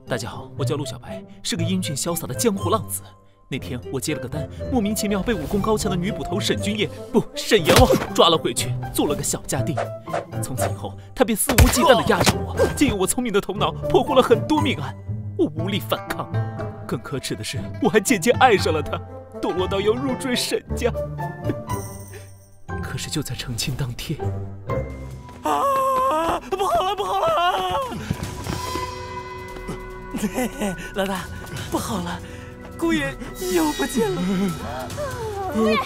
大家好，我叫陆小白，是个英俊潇洒的江湖浪子。那天我接了个单，莫名其妙被武功高强的女捕头沈君夜沈阎王抓了回去，做了个小家丁。从此以后，他便肆无忌惮地压着我，借用我聪明的头脑破获了很多命案，我无力反抗。更可耻的是，我还渐渐爱上了他，堕落到要入赘沈家。可是就在成亲当天， 不好了，不好了！老大，不好了，姑爷又不见了。 姑爷！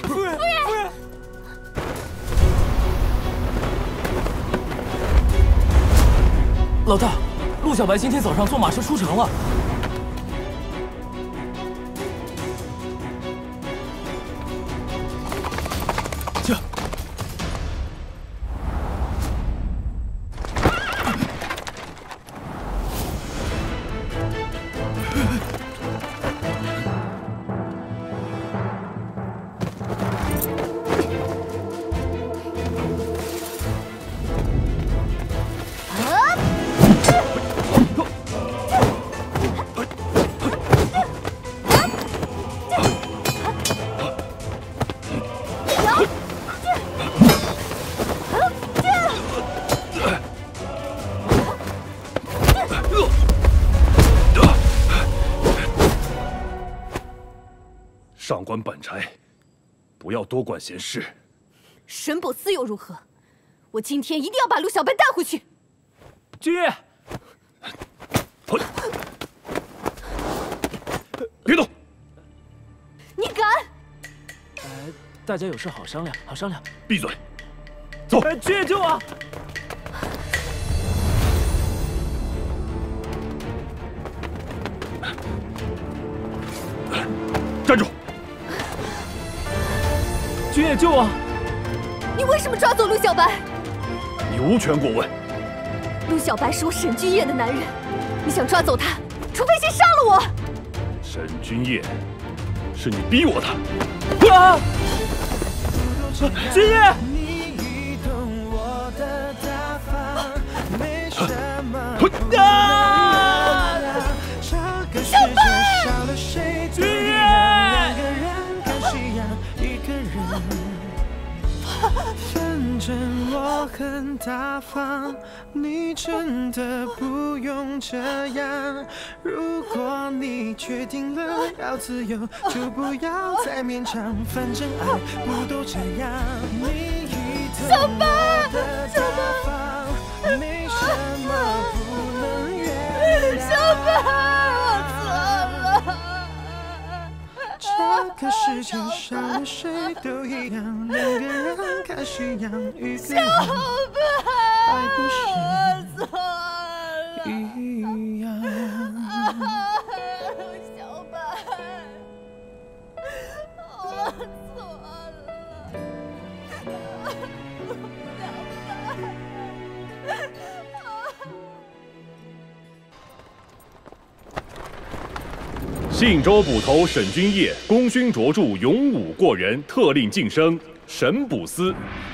老大，陆小白今天早上坐马车出城了。这。 上官板柴，不要多管闲事。 沈捕司又如何？我今天一定要把陆小白带回去。 君夜， 别动！ 你敢？ 大家有事好商量，好商量。 闭嘴！走。 君夜救我！ 站住！ 君夜救我！ 你为什么抓走陆小白？ 你无权过问。 陆小白是我沈君夜的男人，你想抓走他，除非先杀了我。 沈君夜，是你逼我的。 啊！君夜！ 小白！ 君夜！ 反正我很大方，你真的不用这样。如果你决定了要自由，就不要再勉强，反正爱不都这样。你一小白，小白， 没什么不能原谅。 小白，我错了。 这个世界上的谁都一样，两个人看是养一个人，还不是一样。 小白，我错了。 信州捕头沈君夜功勋卓著，勇武过人，特令晋升沈捕司。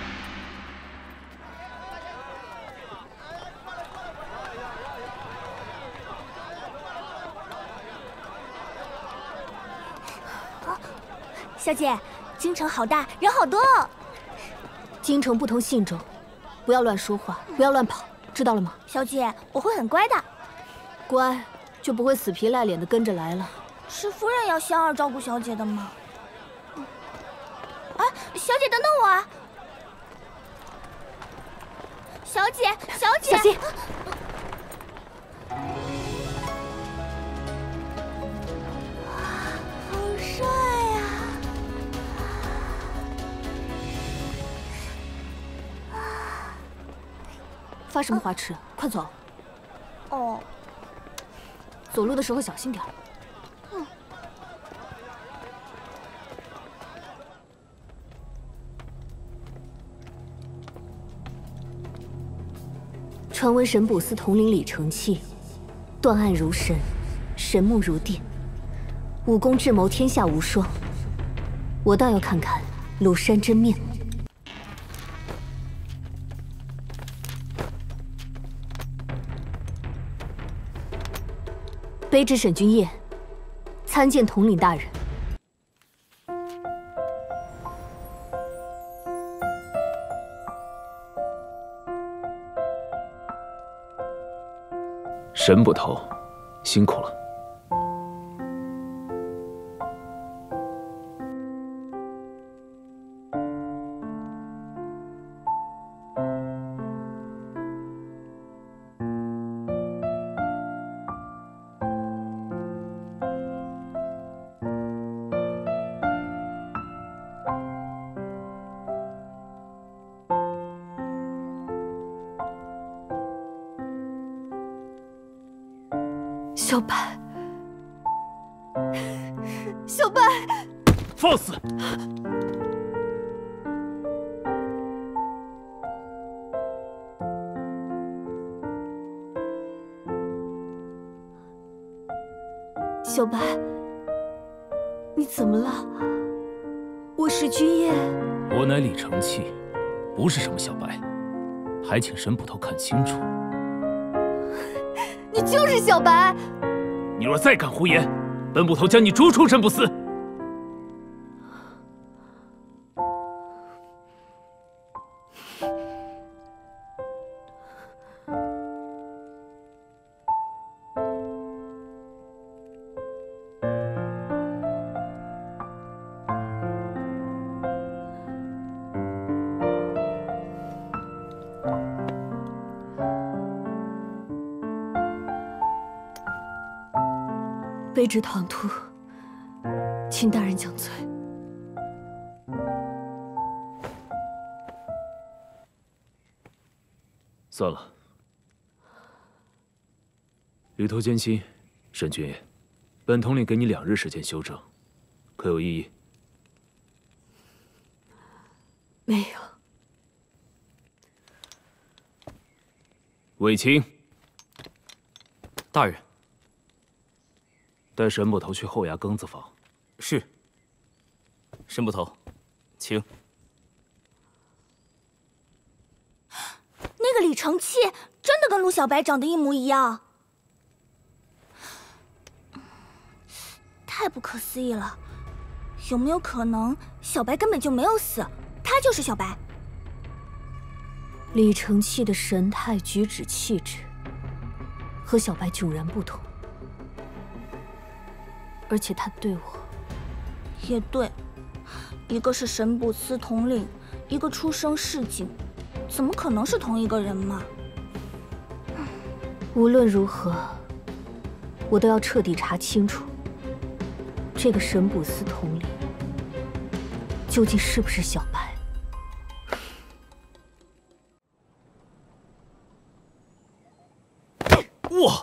小姐，京城好大，人好多哦。 京城不同信州，不要乱说话，不要乱跑，知道了吗？ 小姐，我会很乖的。 乖，就不会死皮赖脸的跟着来了。 是夫人要香儿照顾小姐的吗？啊，小姐等等我啊！小姐，小姐， 小心！ 好帅呀！ 发什么花痴？快走！ 哦， 走路的时候小心点。传闻沈捕司统领李承器，断案如神，神目如电，武功智谋天下无双。我倒要看看庐山真面目。 卑职沈君夜，参见统领大人。 沈捕头，辛苦了。 小白，小白， 放肆！ 小白，你怎么了？我是君夜。 我乃李承器，不是什么小白，还请沈捕头看清楚。 你就是小白！ 你若再敢胡言，本捕头将你逐出镇捕司。 卑职唐突，请大人降罪。 算了，旅途艰辛，沈君夜，本统领给你2日时间休整，可有异议？ 没有。 韦清， 大人。 带沈捕头去后衙庚子房。 是。沈捕头，请。 那个李承器真的跟陆小白长得一模一样，太不可思议了！有没有可能小白根本就没有死，他就是小白？ 李承器的神态、举止、气质和小白迥然不同。而且他对我也对，一个是审捕司统领，一个出生市井，怎么可能是同一个人嘛？ 无论如何，我都要彻底查清楚，这个审捕司统领究竟是不是小白。 哇！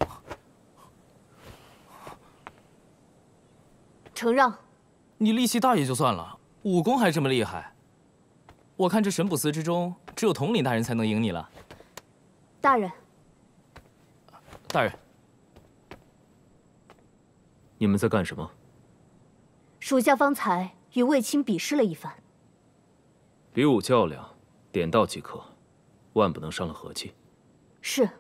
承让， 你力气大也就算了，武功还这么厉害。我看这审捕司之中，只有统领大人才能赢你了。 大人， 大人， 你们在干什么？ 属下方才与卫青比试了一番。 比武较量，点到即可，万不能伤了和气。 是。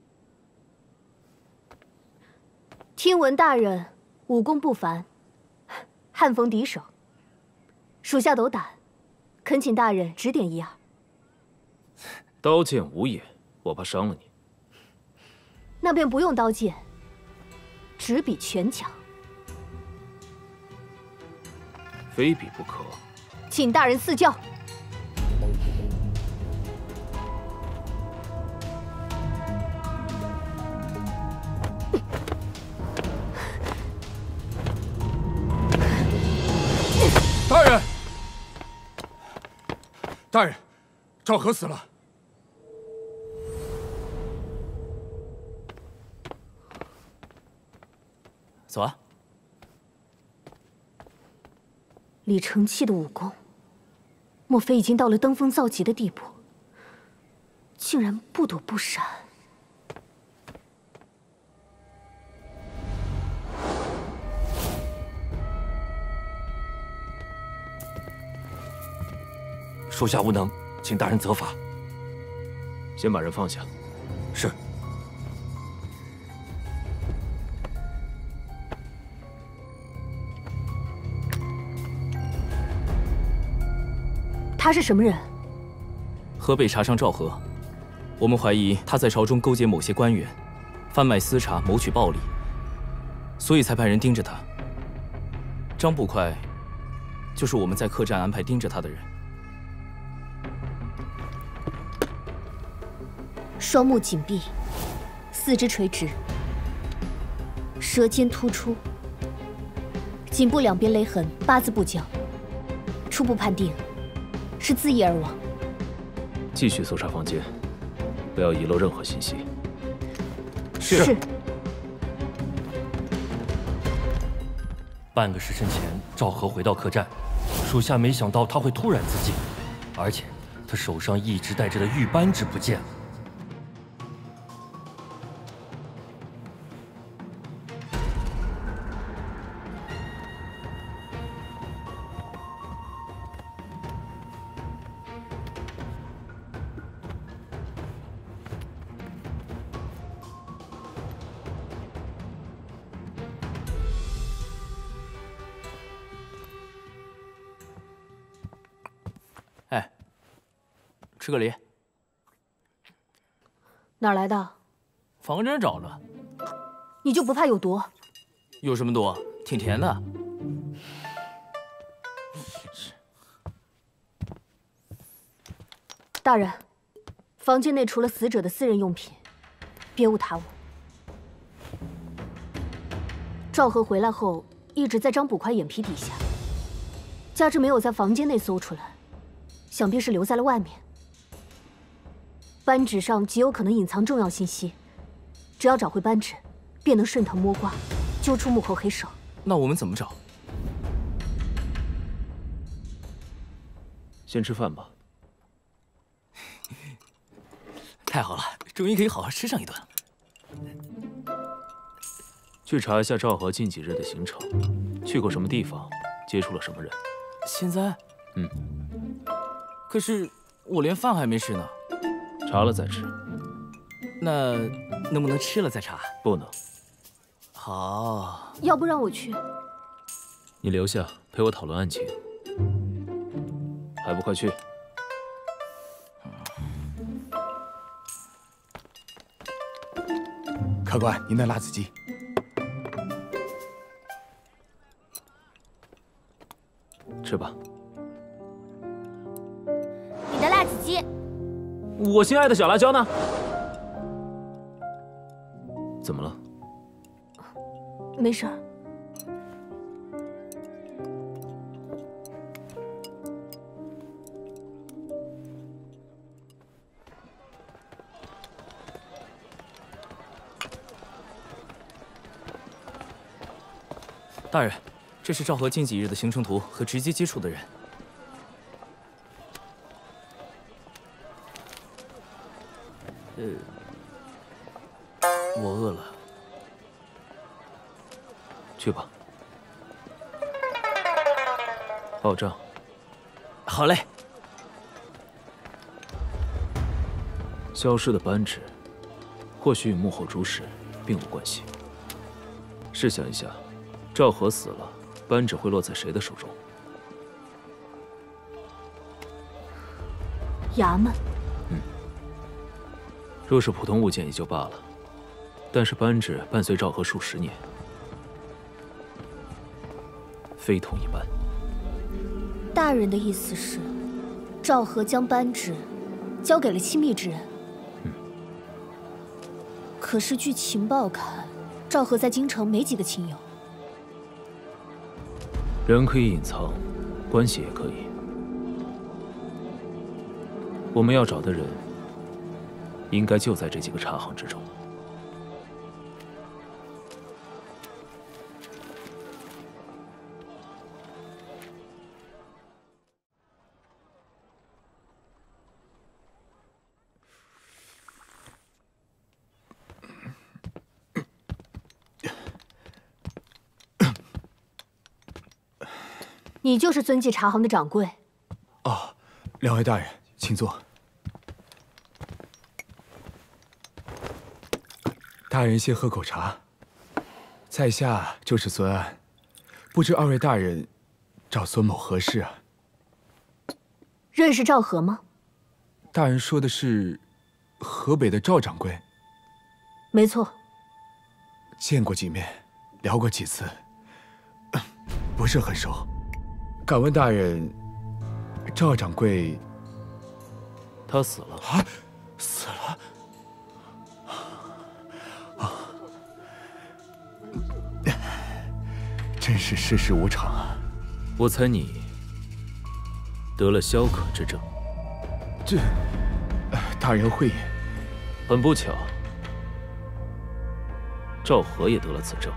听闻大人武功不凡。汉逢敌手，属下斗胆，恳请大人指点一二。 刀剑无眼，我怕伤了你。 那便不用刀剑，只比拳脚。 非比不可。 请大人赐教。 大人，大人，赵和死了。 走啊！ 李承器的武功，莫非已经到了登峰造极的地步？竟然不躲不闪。 属下无能，请大人责罚。 先把人放下。 是。 他是什么人？ 河北茶商赵和，我们怀疑他在朝中勾结某些官员，贩卖私茶，谋取暴利，所以才派人盯着他。张捕快，就是我们在客栈安排盯着他的人。 双目紧闭，四肢垂直，舌尖突出，颈部两边勒痕八字不交，初步判定是自缢而亡。 继续搜查房间，不要遗漏任何信息。 是。 半个时辰前，赵和回到客栈，属下没想到他会突然自尽，而且他手上一直带着的玉扳指不见了。 吃个梨。 哪儿来的？ 房间找的。 你就不怕有毒？ 有什么毒？挺甜的。 大人，房间内除了死者的私人用品，别无他物。赵和回来后一直在张捕快眼皮底下，加之没有在房间内搜出来，想必是留在了外面。扳指上极有可能隐藏重要信息，只要找回扳指，便能顺藤摸瓜，揪出幕后黑手。 那我们怎么找？ 先吃饭吧。 太好了，终于可以好好吃上一顿。 去查一下赵和近几日的行程，去过什么地方，接触了什么人。 现在？可是我连饭还没吃呢。 查了再吃。 那能不能吃了再查？ 不能。 好。 要不让我去？ 你留下陪我讨论案情。还不快去！ 客官，您的辣子鸡。 吃吧。 你的辣子鸡。 我心爱的小辣椒呢？怎么了？ 没事儿。 大人，这是赵和近几日的行程图和直接接触的人。我饿了。 去吧。报账。 好嘞。 消失的扳指，或许与幕后主使并无关系。试想一下，赵和死了，扳指会落在谁的手中？ 衙门。 若是普通物件也就罢了，但是扳指伴随赵和数十年，非同一般。 大人的意思是，赵和将扳指交给了亲密之人。可是据情报看，赵和在京城没几个亲友。 人可以隐藏，关系也可以。我们要找的人，应该就在这几个茶行之中。 你就是遵纪茶行的掌柜。 哦，两位大人，请坐。大人先喝口茶。在下就是孙安，不知二位大人找孙某何事啊？ 认识赵和吗？ 大人说的是河北的赵掌柜。 没错。 见过几面，聊过几次，不是很熟。敢问大人，赵掌柜他死了啊？死了？啊！真是世事无常啊！ 我猜你得了消渴之症。 这，大人慧眼。 很不巧，赵和也得了此症。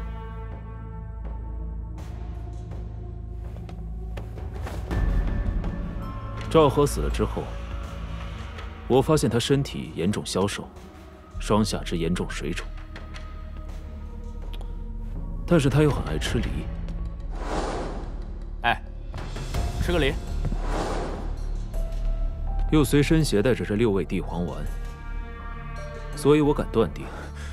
赵和死了之后，我发现他身体严重消瘦，双下肢严重水肿，但是他又很爱吃梨。 哎，吃个梨。 又随身携带着这6味地黄丸，所以我敢断定，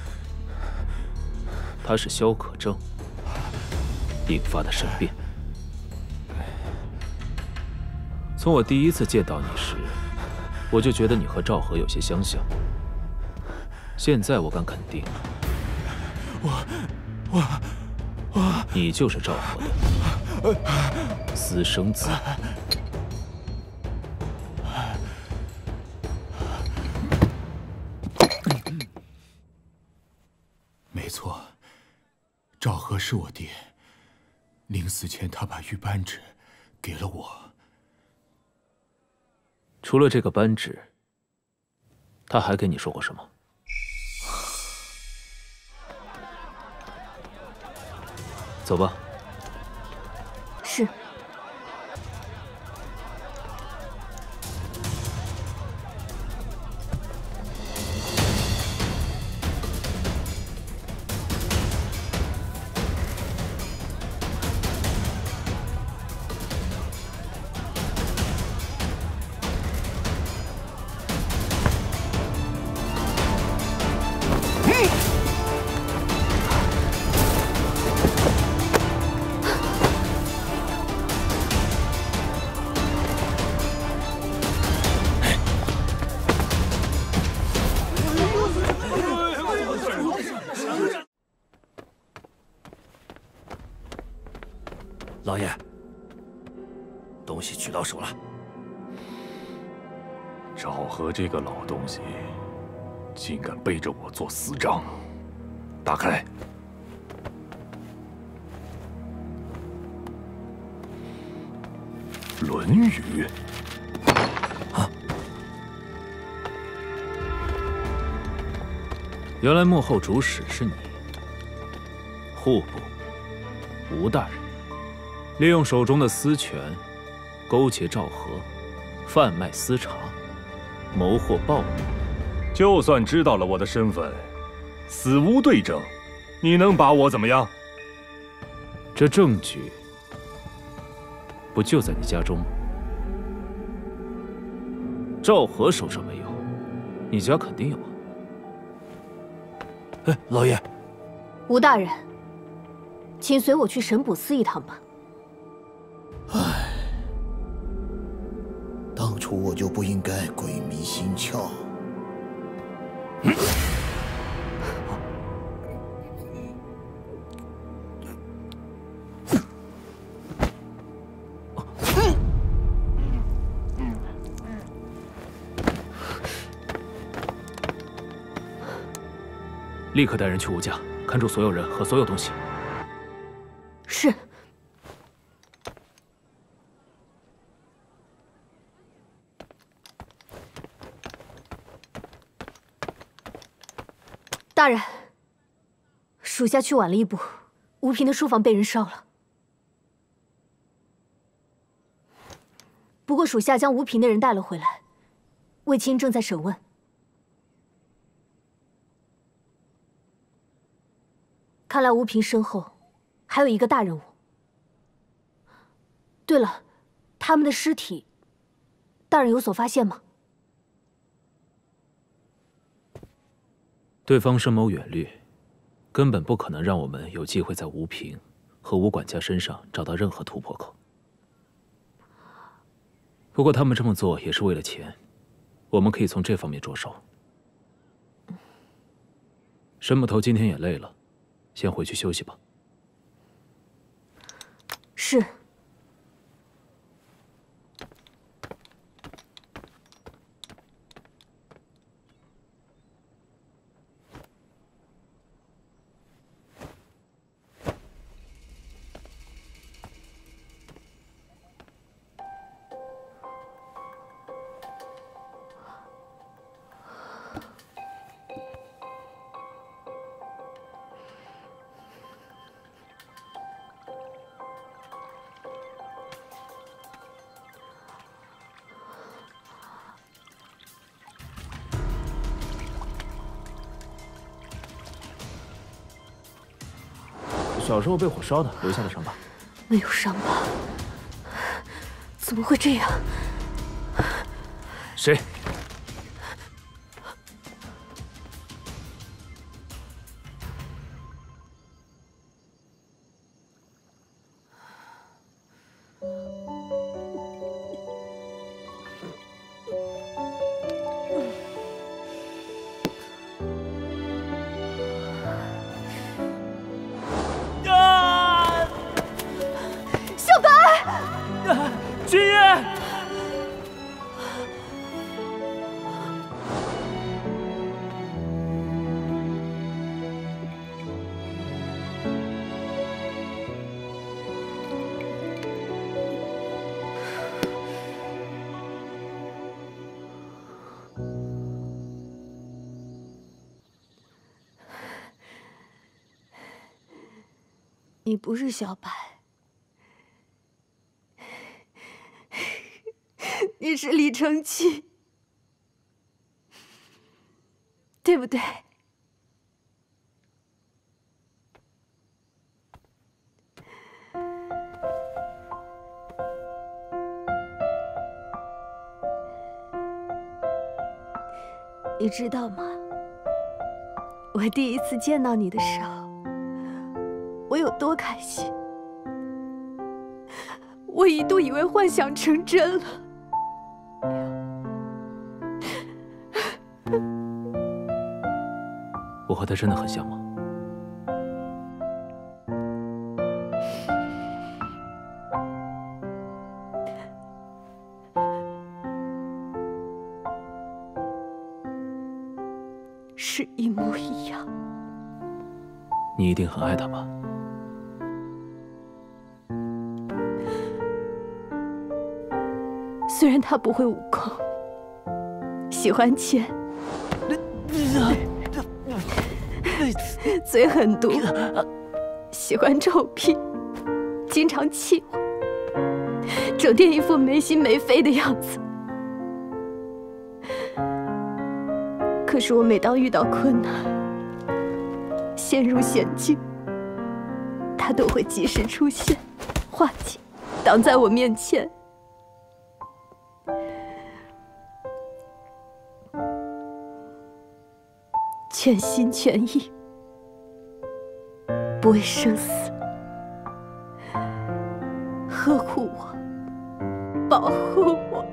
他是消渴症引发的神变。从我第一次见到你时，我就觉得你和赵和有些相像。现在我敢肯定，你就是赵和的私生子。 没错，赵和是我爹。临死前，他把玉扳指给了我。 除了这个扳指，他还跟你说过什么？走吧。 是。 老爷，东西取到手了。 赵和这个老东西，竟敢背着我做私账！打开。《论语》 啊！ 原来幕后主使是你，户部吴大人。利用手中的私权，勾结赵和，贩卖私茶，谋获暴利。 就算知道了我的身份，死无对证，你能把我怎么样？ 这证据不就在你家中吗？赵和手上没有，你家肯定有啊。 哎，老爷， 吴大人，请随我去神卜司一趟吧。 唉，当初我就不应该鬼迷心窍。 立刻带人去吴家，看住所有人和所有东西。 是。大人，属下去晚了一步，吴平的书房被人烧了。不过属下将吴平的人带了回来，卫青正在审问。看来吴平身后还有一个大任务。对了，他们的尸体，大人有所发现吗？ 对方深谋远虑，根本不可能让我们有机会在吴平和吴管家身上找到任何突破口。 不过他们这么做也是为了钱，我们可以从这方面着手。沈捕头今天也累了，先回去休息吧。 是。 小时候被火烧的留下的伤疤， 没有伤疤，怎么会这样？ 谁？君夜， 你不是小白。 你是李承器，对不对？你知道吗？我第一次见到你的时候，我有多开心！我一度以为幻想成真了。 我和他真的很像吗？ 是一模一样。 你一定很爱他吧？ 虽然他不会武功，喜欢钱。 嘴很毒，喜欢臭屁，经常气我，整天一副没心没肺的样子。可是我每当遇到困难，陷入险境，他都会及时出现，化解，挡在我面前。全心全意。 不畏生死，呵护我，保护我。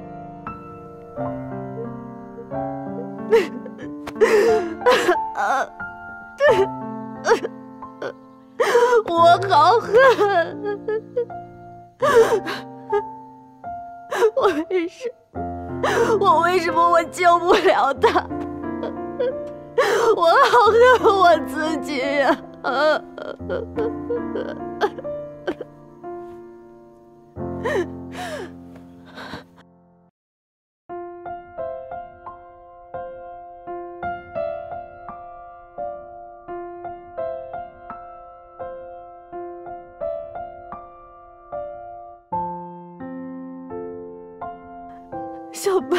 我好恨，我为什么我救不了他？我好恨我自己呀！ 小白，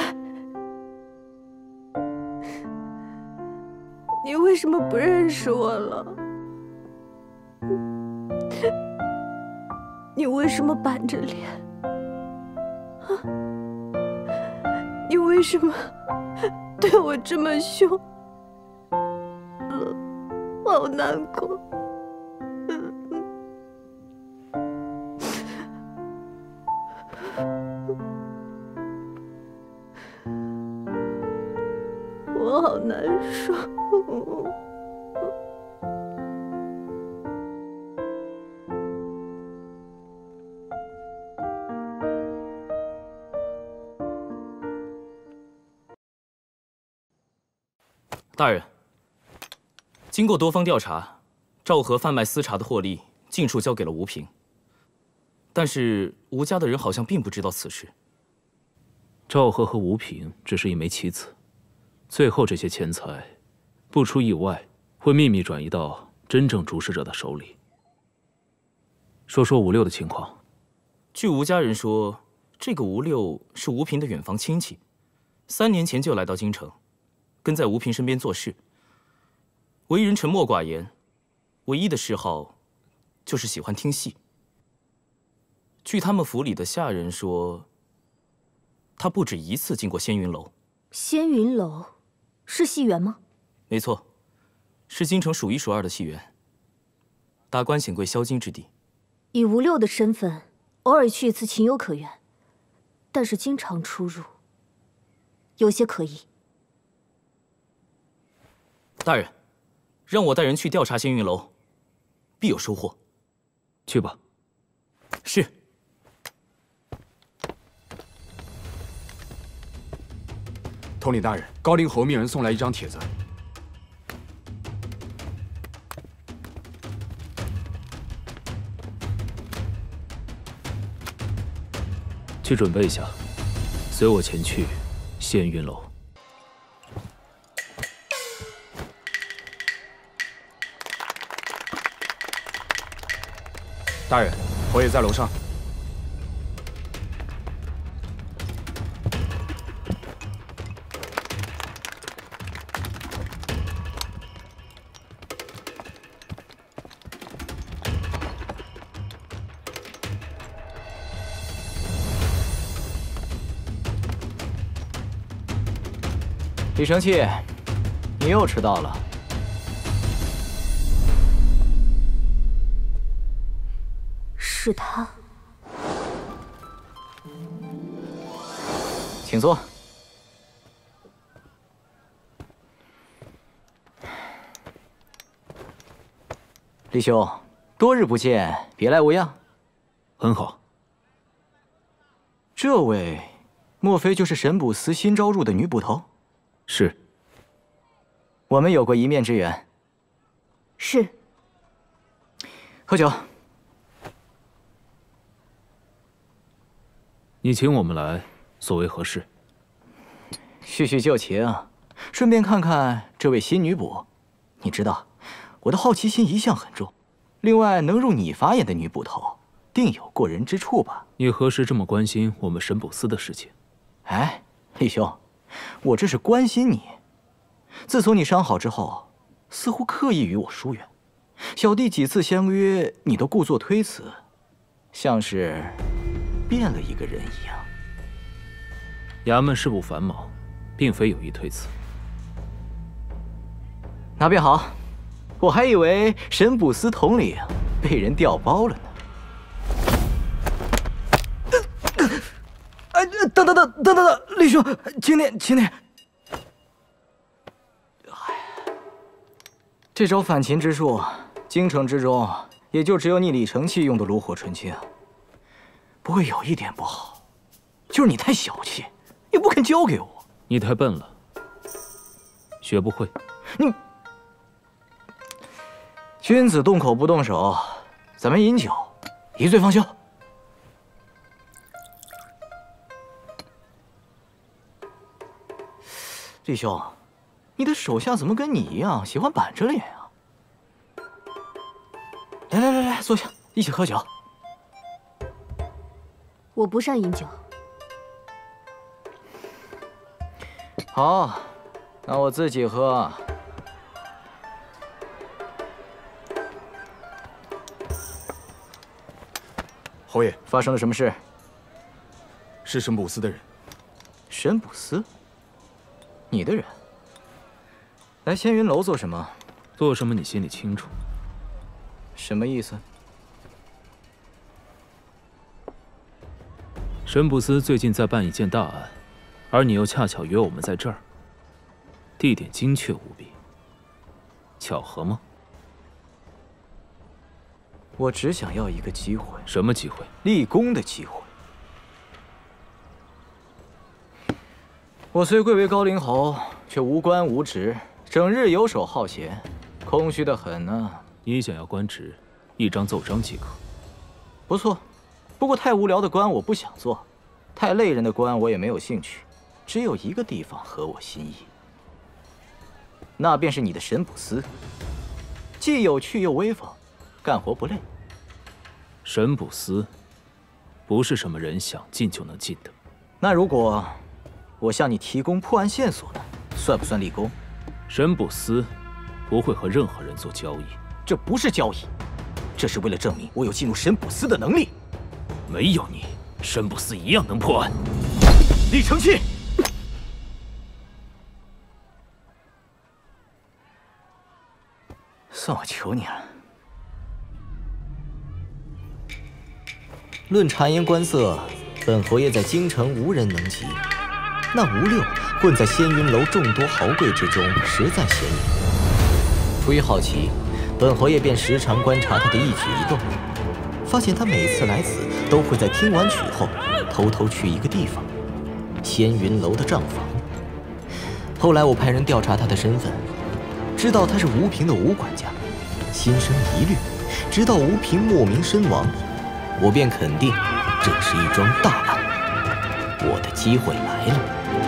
你为什么不认识我了？你为什么板着脸？啊？你为什么对我这么凶？好难过。 我好难受。 大人，经过多方调查，赵和贩卖私茶的获利尽数交给了吴平，但是吴家的人好像并不知道此事。 赵和和吴平只是一枚棋子，最后这些钱财，不出意外会秘密转移到真正主使者的手里。说说吴六的情况。 据吴家人说，这个吴六是吴平的远房亲戚，3年前就来到京城。 跟在吴平身边做事，为人沉默寡言，唯一的嗜好就是喜欢听戏。据他们府里的下人说，他不止一次进过仙云楼。 仙云楼是戏园吗？ 没错，是京城数1数2的戏园，达官显贵销金之地。 以吴六的身份，偶尔去一次情有可原，但是经常出入，有些可疑。 大人，让我带人去调查仙云楼，必有收获。 去吧。 是。 统领大人，高陵侯命人送来一张帖子。 去准备一下，随我前去仙云楼。 大人，侯爷在楼上。 李承器，你又迟到了。 是他， 请坐。李兄，多日不见，别来无恙。 很好。 这位，莫非就是神捕司新招入的女捕头？ 是。 我们有过一面之缘。 是。 喝酒。 你请我们来，所为何事？ 叙叙旧情，顺便看看这位新女捕。你知道，我的好奇心一向很重。另外，能入你法眼的女捕头，定有过人之处吧？ 你何时这么关心我们神捕司的事情？ 哎，李兄，我这是关心你。自从你伤好之后，似乎刻意与我疏远。小弟几次相约，你都故作推辞，像是…… 变了一个人一样。 衙门事务繁忙，并非有意推辞。 那便好，我还以为神捕司统领被人调包了呢。哎，等，李兄，请你。这招反擒之术，京城之中也就只有你李承器用的炉火纯青。 不过有一点不好，就是你太小气，也不肯交给我。 你太笨了，学不会。 你，君子动口不动手，咱们饮酒，一醉方休。李兄，你的手下怎么跟你一样喜欢板着脸啊？来，坐下，一起喝酒。 我不善饮酒。 好，那我自己喝。 侯爷， 发生了什么事？ 是神捕司的人。 神捕司？你的人？来仙云楼做什么？ 做什么你心里清楚。 什么意思？ 神捕司最近在办一件大案，而你又恰巧约我们在这儿。 地点精确无比，巧合吗？ 我只想要一个机会。 什么机会？ 立功的机会。我虽贵为高陵侯，却无官无职，整日游手好闲，空虚得很呢。 你想要官职，一张奏章即可。 不错，不过太无聊的官我不想做，太累人的官我也没有兴趣。只有一个地方合我心意，那便是你的神捕司，既有趣又威风，干活不累。 神捕司，不是什么人想进就能进的。 那如果我向你提供破案线索呢，算不算立功？ 神捕司不会和任何人做交易。 这不是交易，这是为了证明我有进入神捕司的能力。 没有你，神捕司一样能破案。 李承器，算我求你了。论察言观色，本侯爷在京城无人能及。那吴六混在仙云楼众多豪贵之中，实在显眼。出于好奇，本侯爷便时常观察他的一举一动，发现他每次来此都会在听完曲后，偷偷去一个地方——仙云楼的账房。后来我派人调查他的身份，知道他是吴平的吴管家，心生疑虑，直到吴平莫名身亡，我便肯定这是一桩大案。我的机会来了。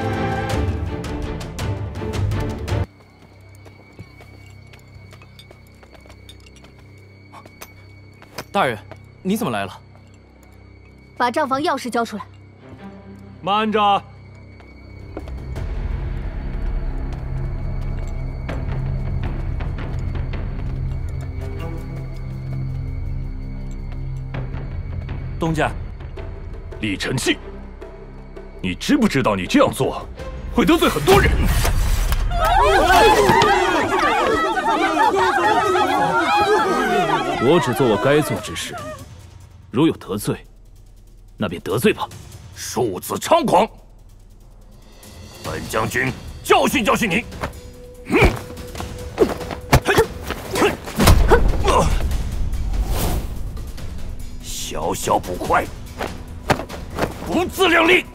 大人，你怎么来了？ 把账房钥匙交出来。 慢着！ 东家， 李承器，你知不知道你这样做会得罪很多人？ 我只做我该做之事，如有得罪，那便得罪吧。 庶子猖狂！本将军教训教训你！小小捕快，不自量力！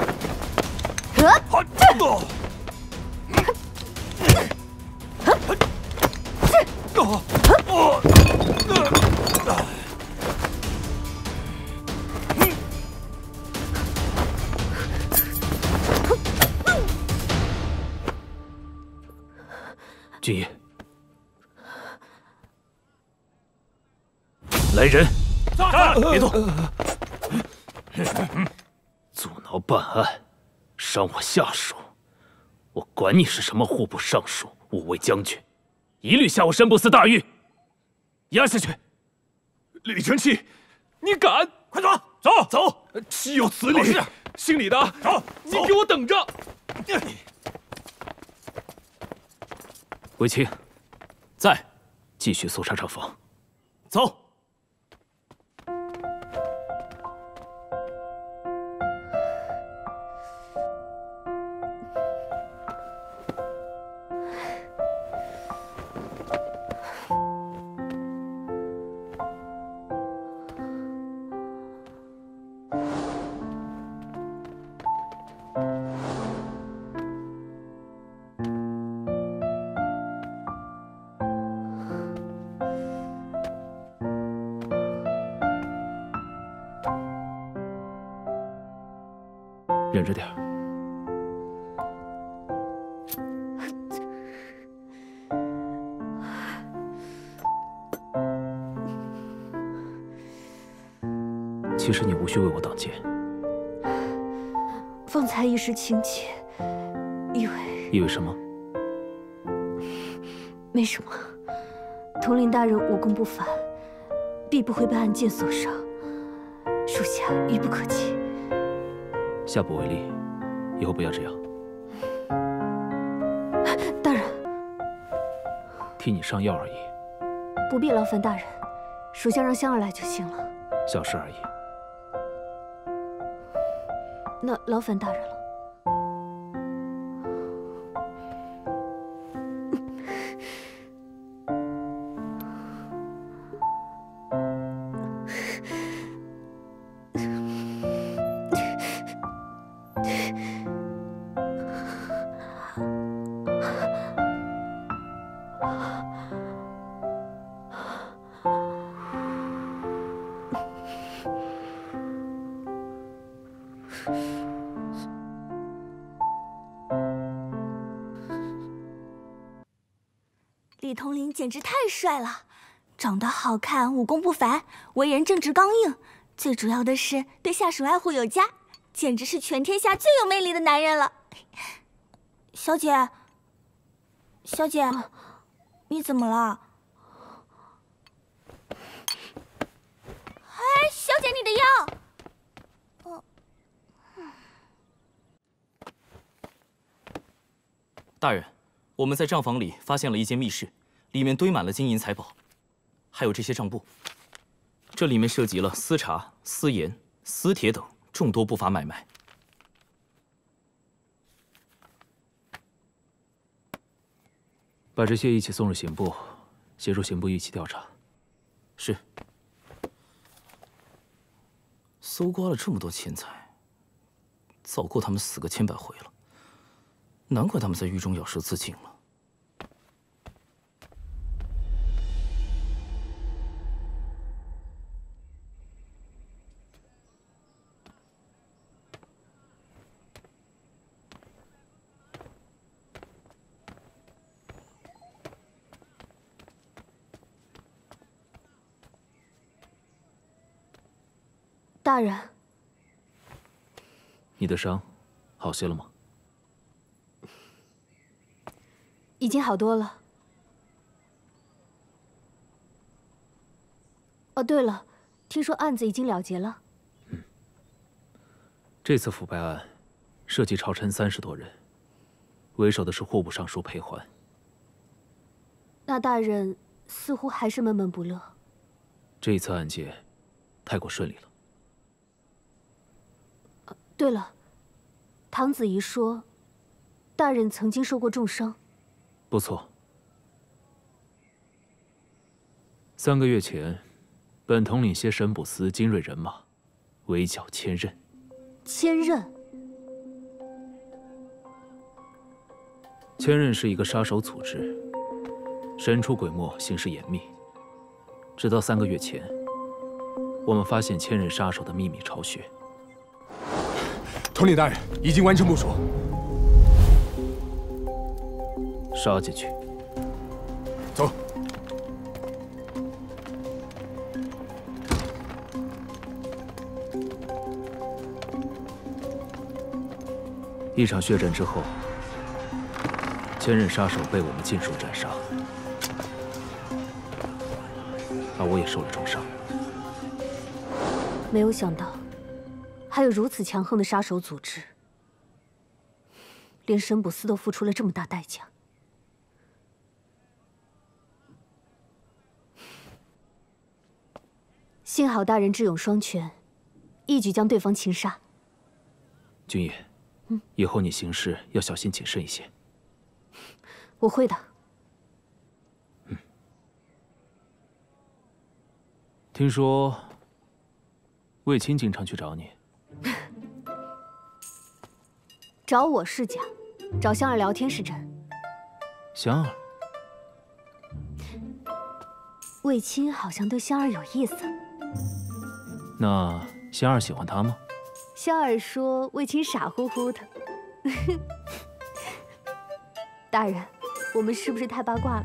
君爷，来人！别动！阻挠办案，伤我下属，我管你是什么户部尚书、五位将军，一律下我神捕司大狱，押下去！ 李承器，你敢？ 快走！走走！岂有此理！姓李的， 走！ 你给我等着！ 卫青， 在， 继续搜查账房。 走。 忍着点儿。其实你无需为我挡箭。 方才一时情切， 以为什么？ 没什么。统领大人武功不凡，必不会被暗箭所伤，属下愚不可及。 下不为例，以后不要这样。 大人， 替你上药而已， 不必劳烦大人，属下让香儿来就行了。 小事而已。 那劳烦大人了。 李统领简直太帅了，长得好看，武功不凡，为人正直刚硬，最主要的是对下属爱护有加，简直是全天下最有魅力的男人了。小姐，小姐，你怎么了？哎，小姐，你的药。 大人，我们在账房里发现了一间密室，里面堆满了金银财宝，还有这些账簿。这里面涉及了丝茶、丝盐、丝铁等众多不法买卖。 把这些一起送入刑部，协助刑部一起调查。 是。搜刮了这么多钱财，早够他们死个千百回了。 难怪他们在狱中咬舌自尽了。 大人， 你的伤好些了吗？ 已经好多了。哦，对了，听说案子已经了结了。 这次腐败案涉及朝臣30多人，为首的是户部尚书裴桓。 那大人似乎还是闷闷不乐。 这一次案件太过顺利了。 对了，唐子怡说，大人曾经受过重伤。 不错。3个月前，本统领携审捕司精锐人马，围剿千仞。 千仞？ 千仞是一个杀手组织，神出鬼没，行事严密。直到3个月前，我们发现千仞杀手的秘密巢穴。 统领大人已经完成部署。 杀进去。 走。 一场血战之后，千仞杀手被我们尽数斩杀，而我也受了重伤。 没有想到，还有如此强横的杀手组织，连审捕司都付出了这么大代价。 幸好大人智勇双全，一举将对方擒杀。 君野，以后你行事要小心谨慎一些。 我会的。 听说卫青经常去找你， 找我是假，找香儿聊天是真。 香儿， 卫青好像对香儿有意思。 那香儿喜欢他吗？ 香儿说卫青傻乎乎的。大人，我们是不是太八卦了？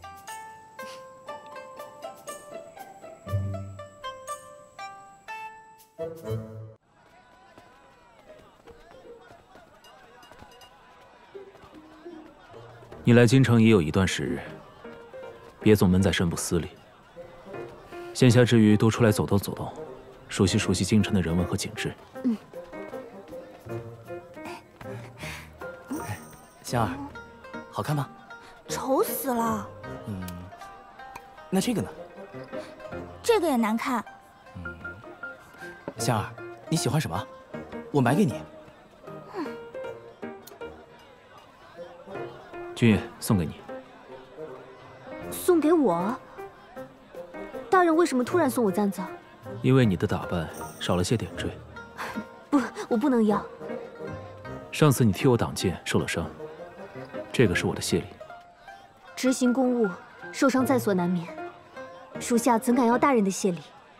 你来京城也有一段时日，别总闷在审捕司里。闲暇之余多出来走动走动。 熟悉熟悉京城的人文和景致。 香儿，好看吗？ 丑死了。 那这个呢？ 这个也难看。 香儿，你喜欢什么？我买给你。 君野，送给你。 送给我？大人为什么突然送我簪子？ 因为你的打扮少了些点缀。 不，我不能要。 上次你替我挡箭受了伤，这个是我的谢礼。 执行公务，受伤在所难免，属下怎敢要大人的谢礼？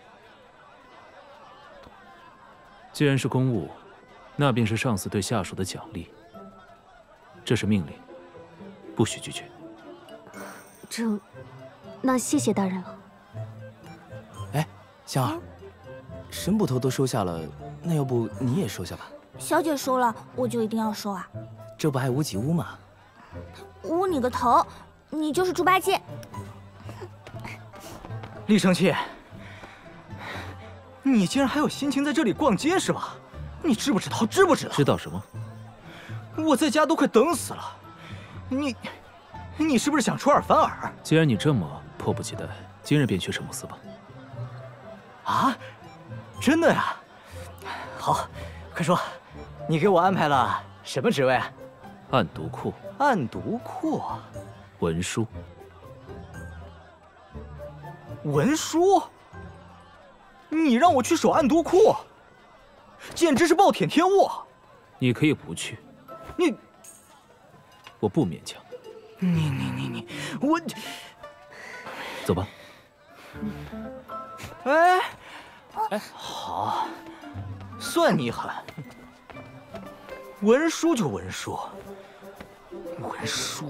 既然是公务，那便是上司对下属的奖励。这是命令，不许拒绝。 那谢谢大人了。 哎，香儿，神捕头都收下了，那要不你也收下吧？ 小姐收了，我就一定要收啊！ 这不还无几污吗？ 污你个头！你就是猪八戒。 李承器，你竟然还有心情在这里逛街是吧？你知不知道？知不知道？ 知道什么？ 我在家都快等死了。你是不是想出尔反尔？ 既然你这么迫不及待，今日便去神木寺吧。 啊，真的呀？好，快说，你给我安排了什么职位？ 暗读库。 暗读库。 文书。 文书？你让我去守暗读库，简直是暴殄天物。 你可以不去。我不勉强。我走吧。哎，好，算你狠。文书就文书，文书。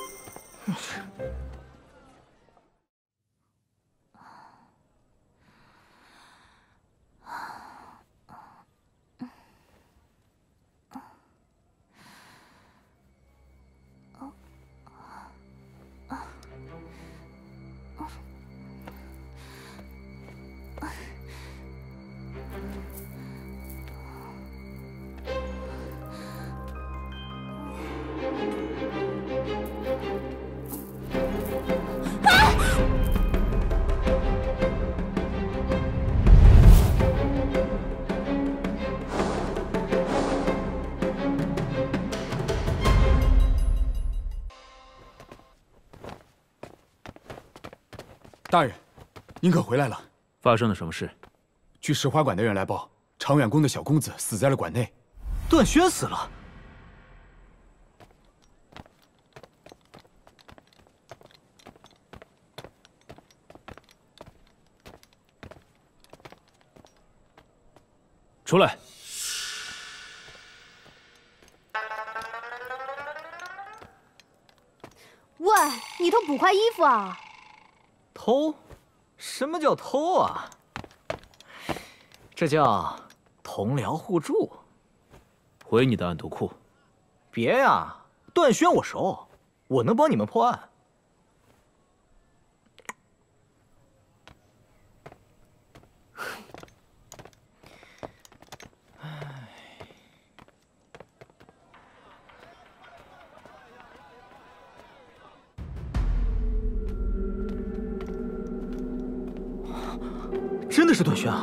大人，您可回来了。 发生了什么事？ 据石花馆的人来报，长远宫的小公子死在了馆内。 段轩死了。 出来！ 喂，你偷捕快衣服啊？ 偷？什么叫偷啊？这叫同僚互助。 回你的暗读库。 别呀，段轩我熟，我能帮你们破案。真的是段轩啊！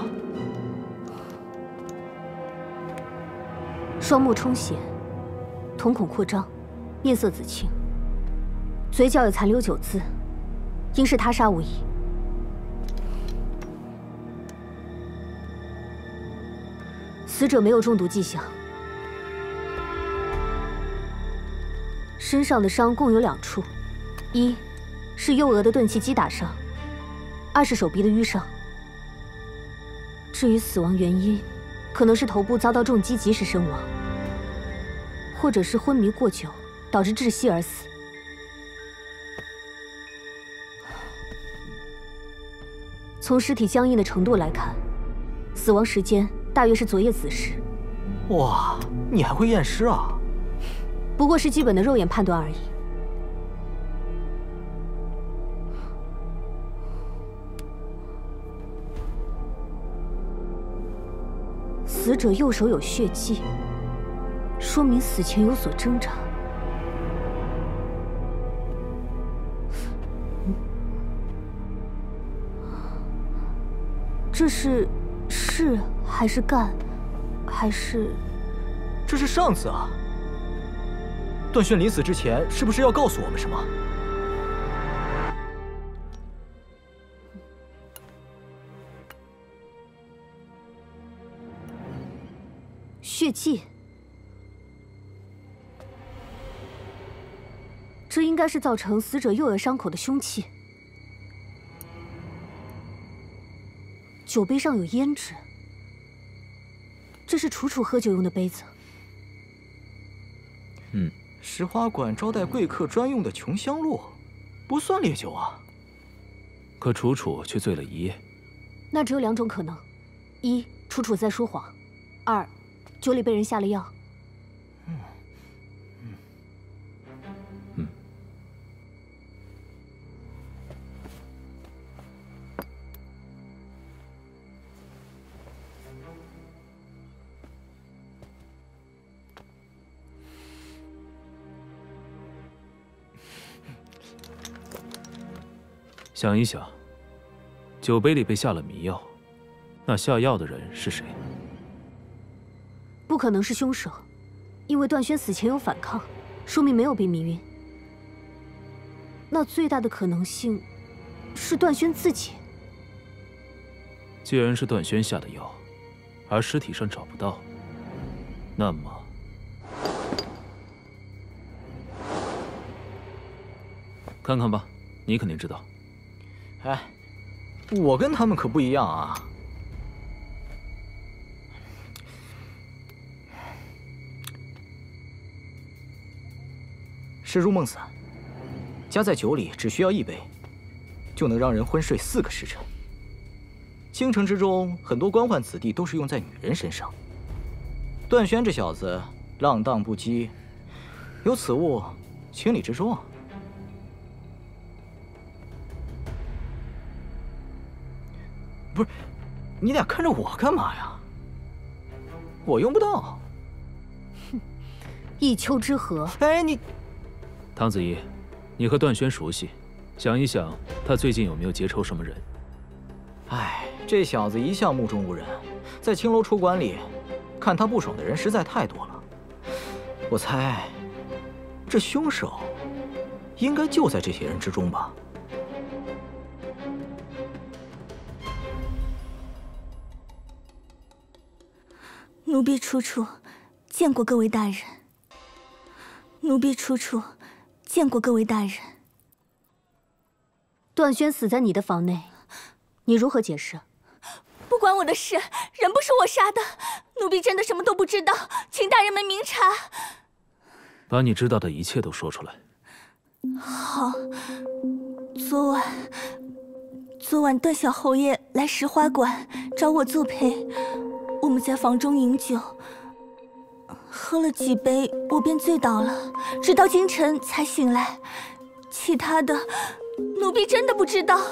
双目充血，瞳孔扩张，面色紫青，嘴角有残留酒渍，应是他杀无疑。死者没有中毒迹象，身上的伤共有2处，一是右额的钝器击打伤，二是手臂的淤伤。至于死亡原因，可能是头部遭到重击及时身亡，或者是昏迷过久导致窒息而死。从尸体僵硬的程度来看，死亡时间大约是昨夜子时。 哇，你还会验尸啊？ 不过是基本的肉眼判断而已。死者右手有血迹，说明死前有所挣扎。这是肾还是肝，还是？ 这是上次啊。段轩临死之前是不是要告诉我们什么？ 血迹，这应该是造成死者右额伤口的凶器。酒杯上有胭脂，这是楚楚喝酒用的杯子。 石花馆招待贵客专用的琼香露。 不算烈酒啊。 可楚楚却醉了一夜。 那只有2种可能：一，楚楚在说谎；二，酒里被人下了药。 想一想，酒杯里被下了迷药，那下药的人是谁？ 不可能是凶手，因为段轩死前有反抗，说明没有被迷晕。那最大的可能性是段轩自己。 既然是段轩下的药，而尸体上找不到，那么……看看吧，你肯定知道。 哎，我跟他们可不一样啊！是入梦散，加在酒里只需要1杯，就能让人昏睡4个时辰。京城之中，很多官宦子弟都是用在女人身上。段轩这小子浪荡不羁，有此物，情理之中啊。不是，你俩看着我干嘛呀？我用不到。 哼，一丘之貉。 哎，你， 汤子怡，你和段轩熟悉，想一想，他最近有没有结仇什么人？ 哎，这小子一向目中无人，在青楼出馆里，看他不爽的人实在太多了。我猜，这凶手应该就在这些人之中吧。 奴婢楚楚见过各位大人。奴婢楚楚见过各位大人。 段轩死在你的房内，你如何解释？ 不关我的事，人不是我杀的，奴婢真的什么都不知道，请大人们明察。 把你知道的一切都说出来。 好，昨晚段小侯爷来石花馆找我作陪。我们在房中饮酒，喝了几杯，我便醉倒了，直到清晨才醒来。其他的，奴婢真的不知道。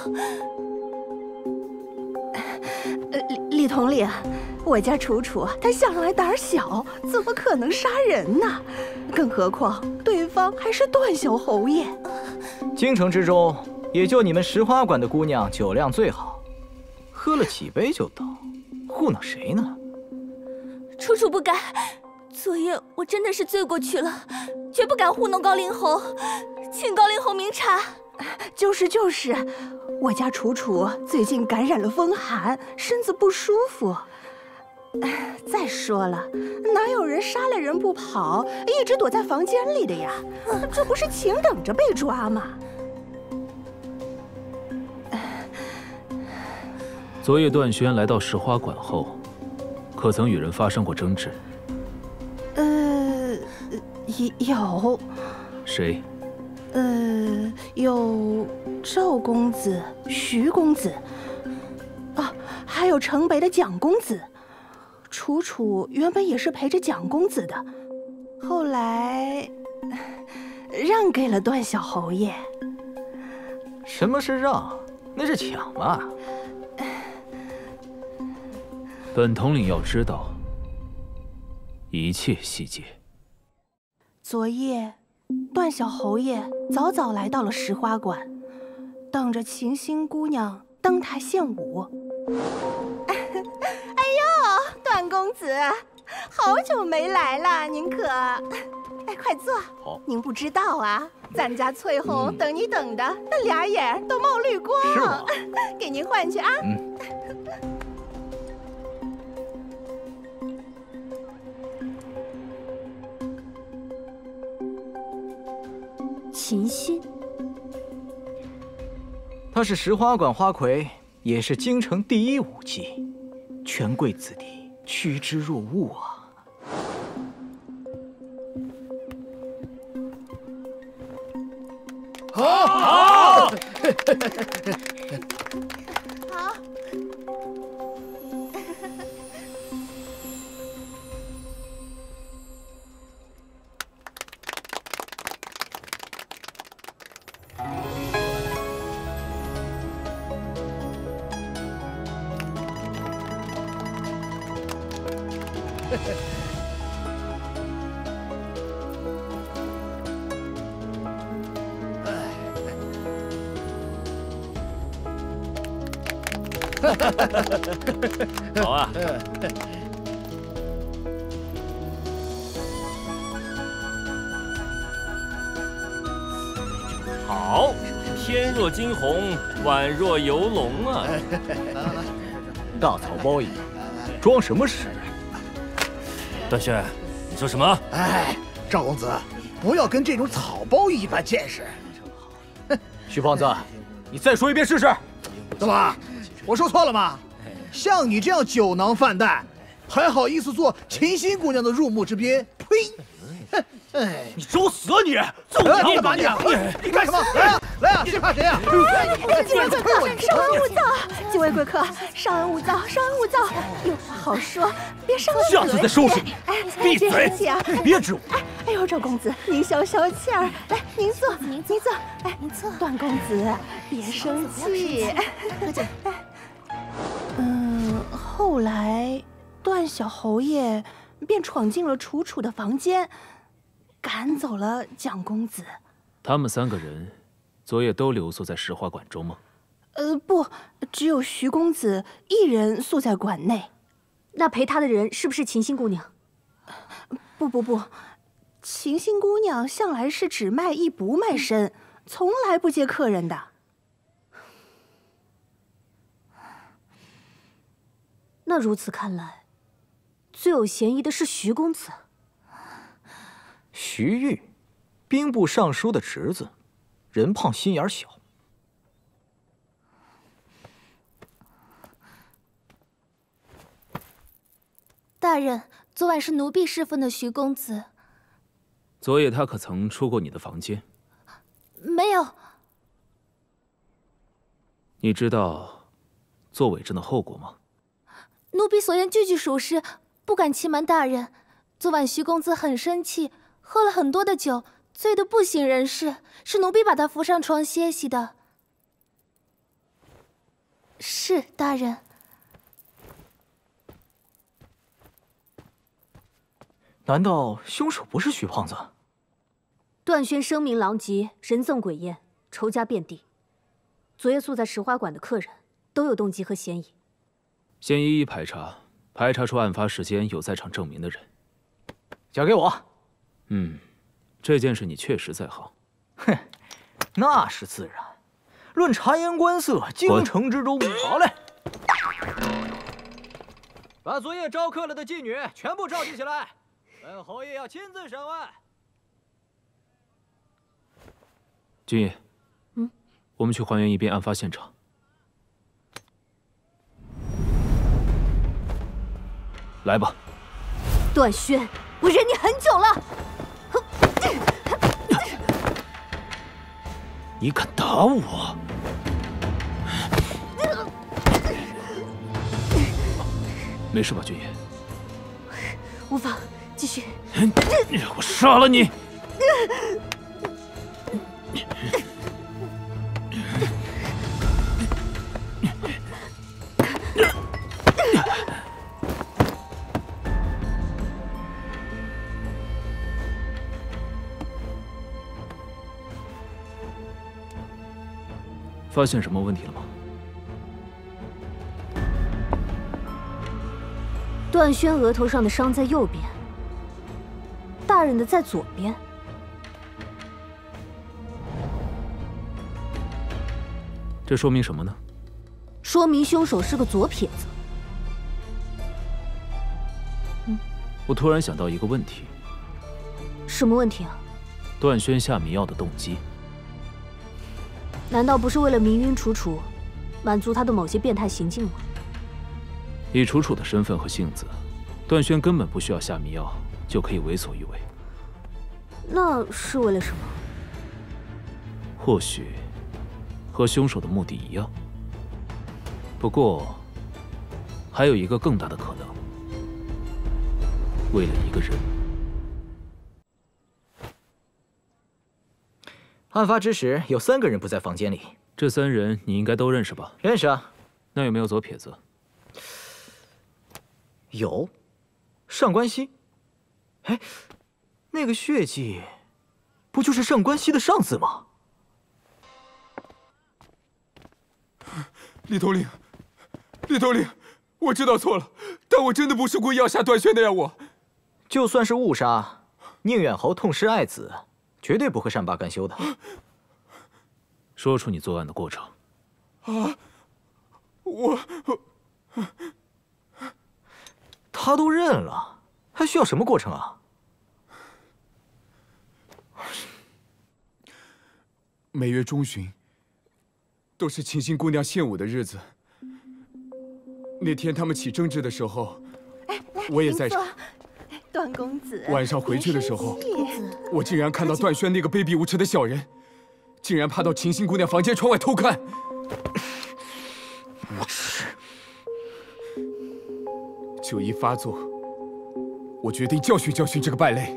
李统领，我家楚楚她向来胆小，怎么可能杀人呢？更何况对方还是段小侯爷。 京城之中，也就你们石花馆的姑娘酒量最好，喝了几杯就倒，糊弄谁呢？ 楚楚不敢，昨夜我真的是醉过去了，绝不敢糊弄高令侯，请高令侯明察。 就是，我家楚楚最近感染了风寒，身子不舒服。再说了，哪有人杀了人不跑，一直躲在房间里的呀？这不是请等着被抓吗？ 昨夜段轩来到石花馆后，可曾与人发生过争执？ 有。 谁？ 有赵公子、徐公子，还有城北的蒋公子。楚楚原本也是陪着蒋公子的，后来让给了段小侯爷。 什么是让？那是抢吧？ 本统领要知道一切细节。 昨夜，段小侯爷早早来到了石花馆，当着晴心姑娘登台献舞。哎呦，段公子，好久没来了，您可……哎，快坐。 好， 您不知道啊，咱家翠红等你等的，那俩眼都冒绿光。 是吗？ 给您换去啊。 琴心， 他是石花馆花魁，也是京城第一舞姬，权贵子弟趋之若鹜啊！ 好。 好。 好啊。好，天若惊鸿，宛若游龙啊！ 大草包一样，装什么屎？ 段轩，你说什么？ 哎，赵公子，不要跟这种草包一般见识。 徐胖子，你再说一遍试试。 怎么，我说错了吗？像你这样酒囊饭袋，还好意思做秦心姑娘的入幕之宾？呸！哎， 你找死啊你！ 揍你吧你！你干什么？来呀来呀，谁怕谁呀？ 几位贵客，稍安勿躁。几位贵客，稍安勿躁，稍安勿躁。有话好说，别伤了嘴。 下次再收拾你。闭嘴！别指我。 哎呦，赵公子，您消消气儿。来，您坐，您坐。哎，您坐。段公子，别生气。喝酒。后来，段小侯爷便闯进了楚楚的房间，赶走了蒋公子。 他们3个人昨夜都留宿在石花馆中吗？ 不，只有徐公子一人宿在馆内。 那陪他的人是不是秦心姑娘？ 不，秦心姑娘向来是只卖艺不卖身，从来不接客人的。 那如此看来，最有嫌疑的是徐公子。 徐玉，兵部尚书的侄子，人胖心眼小。 大人，昨晚是奴婢侍奉的徐公子。 昨夜他可曾出过你的房间？ 没有。 你知道作伪证的后果吗？ 奴婢所言句句属实，不敢欺瞒大人。昨晚徐公子很生气，喝了很多的酒，醉得不省人事，是奴婢把他扶上床歇息的。是大人。 难道凶手不是徐胖子？ 段轩声名狼藉，人憎鬼厌，仇家遍地。昨夜宿在石花馆的客人都有动机和嫌疑。 先一一排查，排查出案发时间有在场证明的人。 交给我。 这件事你确实在行。 哼，那是自然。论察言观色，京城之中。好嘞，把昨夜招客了的妓女全部召集起来，本侯爷要亲自审问。 君爷，我们去还原一遍案发现场。来吧， 段轩，我忍你很久了。 你敢打我？没事吧，君爷？ 无妨，继续。 我杀了你！发现什么问题了吗？ 段轩额头上的伤在右边，大人的在左边。 这说明什么呢？ 说明凶手是个左撇子。 我突然想到一个问题。 什么问题啊？ 段轩下迷药的动机。 难道不是为了迷晕楚楚，满足他的某些变态行径吗？ 以楚楚的身份和性子，段轩根本不需要下迷药就可以为所欲为。 那是为了什么？ 或许和凶手的目的一样。不过，还有一个更大的可能，为了一个人。 案发之时，有3个人不在房间里。 这3人你应该都认识吧？ 认识啊。 那有没有左撇子？ 有，上官熙。哎，那个血迹，不就是上官熙的上司吗？ 李统领，李统领，我知道错了，但我真的不是故意要杀段轩的呀！我， 就算是误杀，宁远侯痛失爱子，绝对不会善罢甘休的。 说出你作案的过程。 啊，我， 他都认了，还需要什么过程啊？ 每月中旬，都是琴心姑娘献舞的日子。那天他们起争执的时候，我也在场。 段公子， 晚上回去的时候，我竟然看到段轩那个卑鄙无耻的小人，竟然爬到琴心姑娘房间窗外偷看。无耻！酒意发作，我决定教训教训这个败类。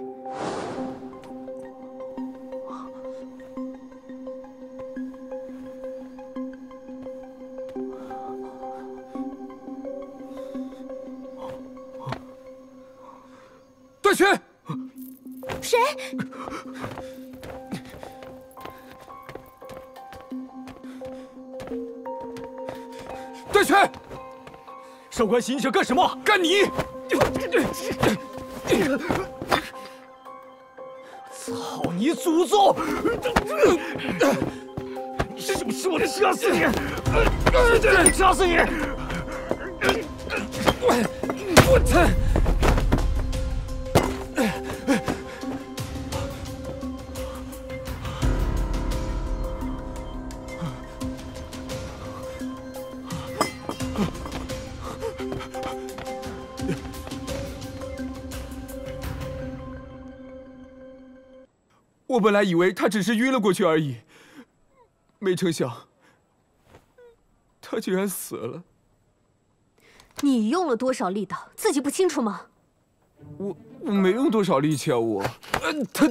段轩， 谁？ 段轩， 上官熙，你想干什么？ 干你！ 操你祖宗！是不是我得掐死你？掐死你！ 我操！我本来以为他只是晕了过去而已，没成想他居然死了。 你用了多少力道，自己不清楚吗？ 我没用多少力气啊，我。疼！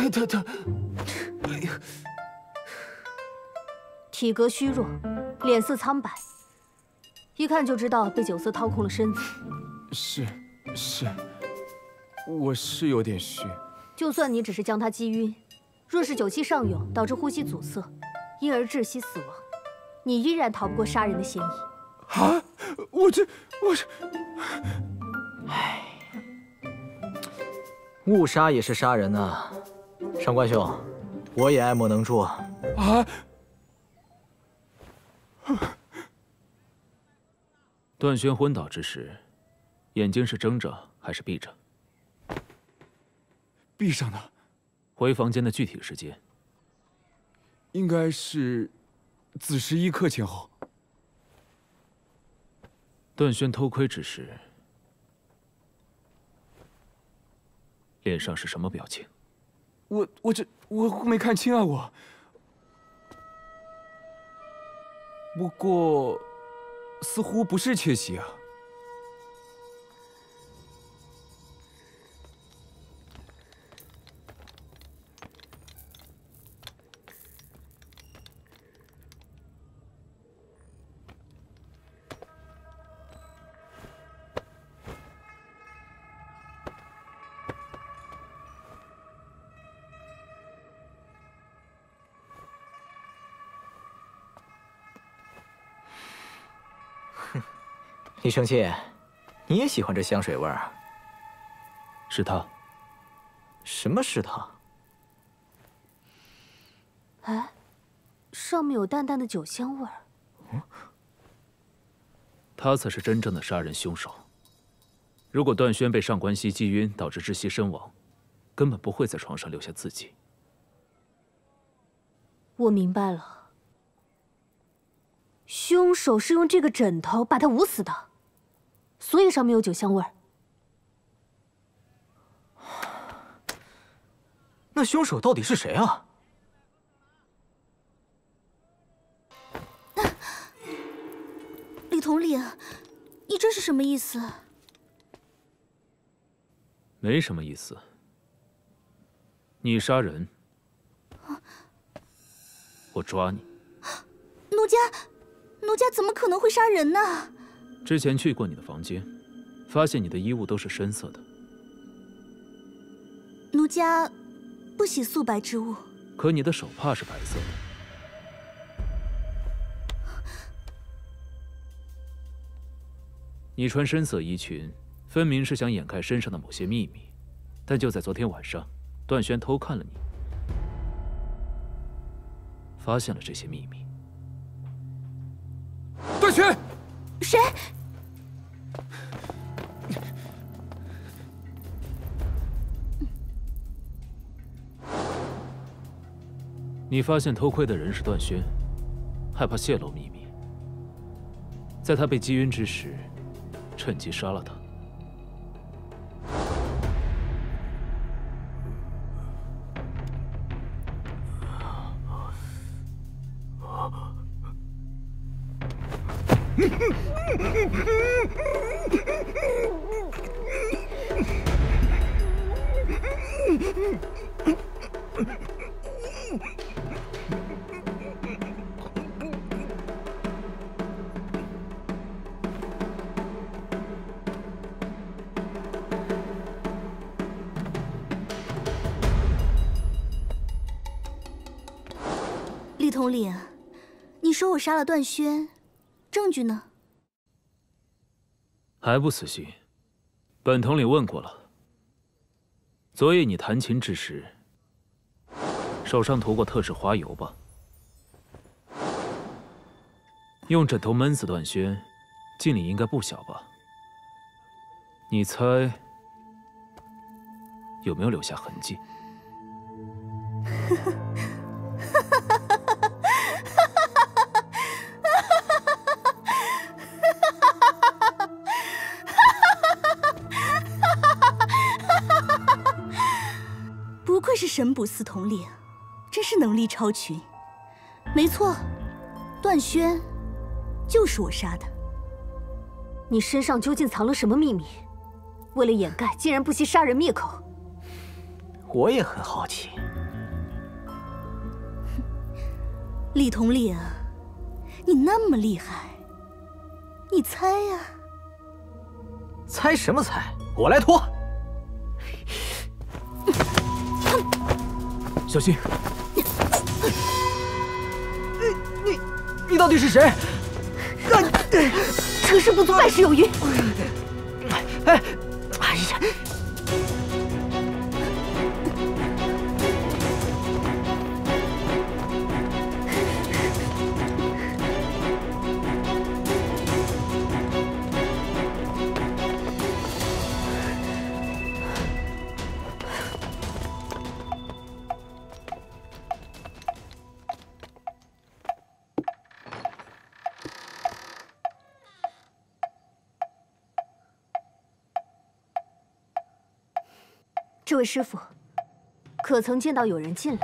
体格虚弱，脸色苍白，一看就知道被酒色掏空了身子。 是，我是有点虚。 就算你只是将他击晕，若是酒气上涌导致呼吸阻塞，因而窒息死亡，你依然逃不过杀人的嫌疑。 啊！我这， 唉，误杀也是杀人呐，上官兄，我也爱莫能助啊。 段轩昏倒之时，眼睛是睁着还是闭着？ 闭上的。 回房间的具体时间？ 应该是子时1刻前后。 段轩偷窥之时，脸上是什么表情？ 我没看清啊，我。不过，似乎不是窃喜啊。 李生气，你也喜欢这香水味儿？ 是他。 什么是他？ 哎，上面有淡淡的酒香味儿。 他才是真正的杀人凶手。如果段轩被上官熙击晕导致窒息身亡，根本不会在床上留下字迹。 我明白了，凶手是用这个枕头把他捂死的，所以上面有酒香味儿。 那凶手到底是谁啊？ 李统领，你这是什么意思？ 没什么意思。你杀人，我抓你。 奴家怎么可能会杀人呢？ 之前去过你的房间，发现你的衣物都是深色的。 奴家不喜素白之物。 可你的手帕是白色的。你穿深色衣裙，分明是想掩盖身上的某些秘密，但就在昨天晚上，段轩偷看了你，发现了这些秘密。 段轩， 谁？ 你发现偷窥的人是段轩，害怕泄露秘密，在他被击晕之时，趁机杀了他。 李统领，你说我杀了段轩，证据呢？ 还不死心？本统领问过了。昨夜你弹琴之时，手上涂过特制花油吧？用枕头闷死段轩，劲力应该不小吧？你猜有没有留下痕迹？ 不愧是神捕司统领，真是能力超群。没错，段轩就是我杀的。 你身上究竟藏了什么秘密？为了掩盖，竟然不惜杀人灭口。 我也很好奇。 李统领，你那么厉害，你猜呀？ 猜什么猜？我来拖。 小心！ 你到底是谁？ 成事不足败事有余。 哎呀！ 这位师傅，可曾见到有人进来？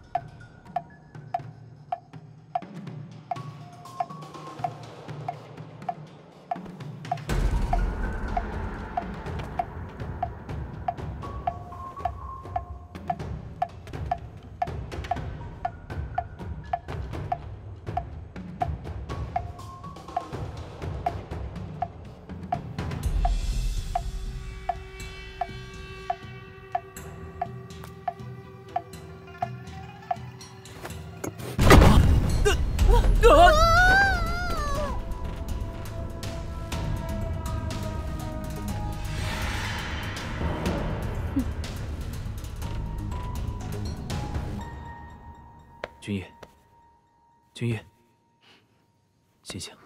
君夜，君夜，醒醒，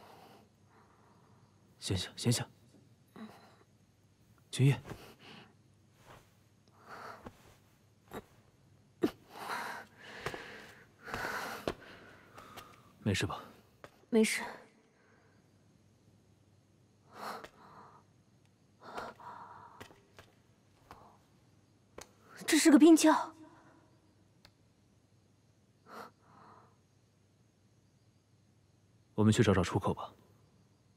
醒醒，醒醒！君夜，没事吧？ 没事。这是个冰窖。 我们去找找出口吧。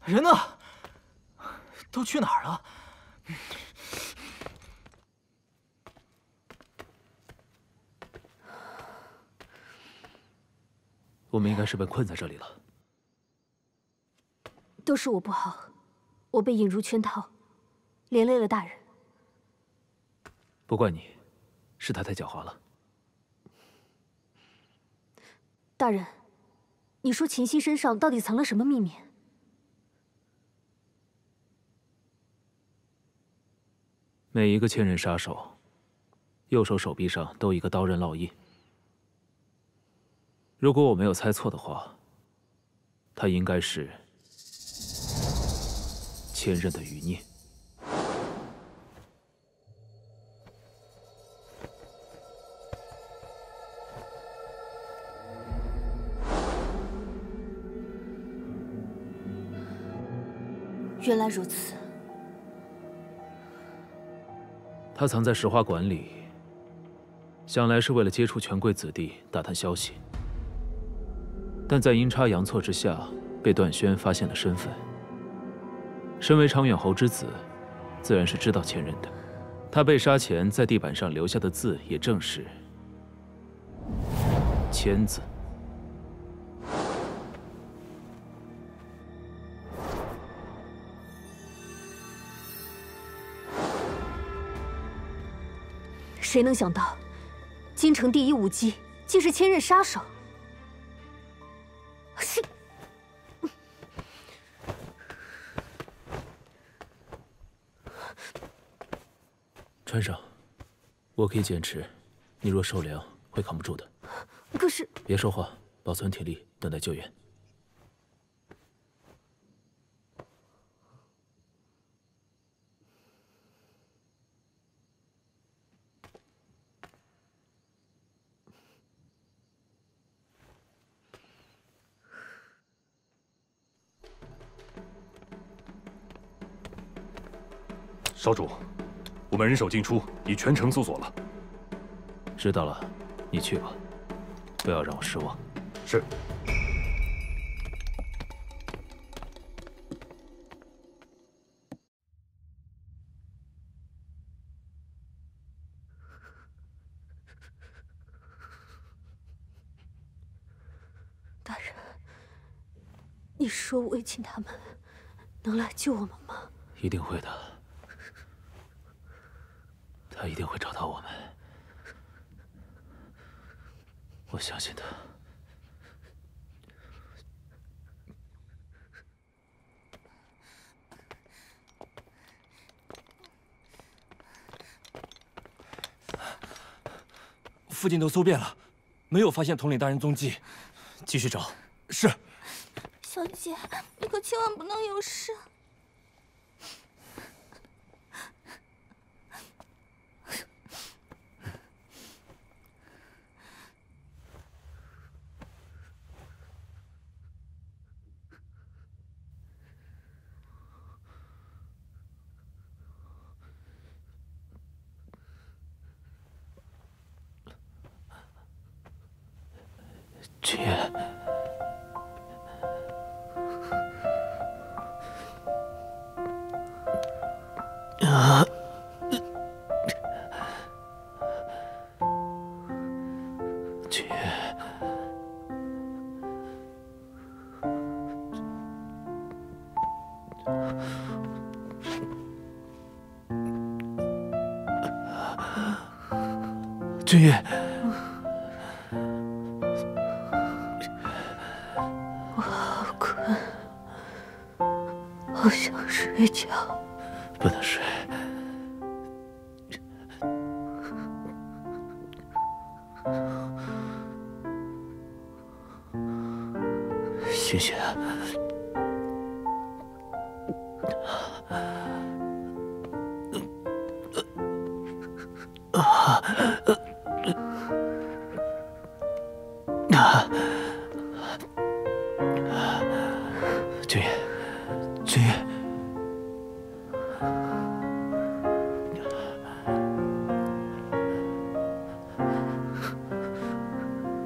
人呢？都去哪儿了？ 我们应该是被困在这里了。 都是我不好，我被引入圈套，连累了大人。 不怪你，是他太狡猾了。 大人，你说秦心身上到底藏了什么秘密？ 每一个千刃杀手，右手手臂上都有一个刀刃烙印。如果我没有猜错的话，他应该是千刃的余孽。 原来如此。 他藏在石花馆里，想来是为了接触权贵子弟，打探消息。但在阴差阳错之下，被段轩发现了身份。身为长远侯之子，自然是知道千刃的。他被杀前在地板上留下的字，也正是“千”字。 谁能想到，京城第一武姬竟是千刃杀手？是。 穿上，我可以坚持。你若受凉，会扛不住的。 可是， 别说话，保存体力，等待救援。 少主，我们人手进出，已全城搜索了。 知道了，你去吧，不要让我失望。 是。 大人，你说魏晋他们能来救我们吗？ 一定会的。他一定会找到我们，我相信他。 附近都搜遍了，没有发现统领大人踪迹， 继续找。 是。 小姐，你可千万不能有事。 君夜，君夜，君夜。 好想睡觉， 不能睡。醒醒！君夜，君夜。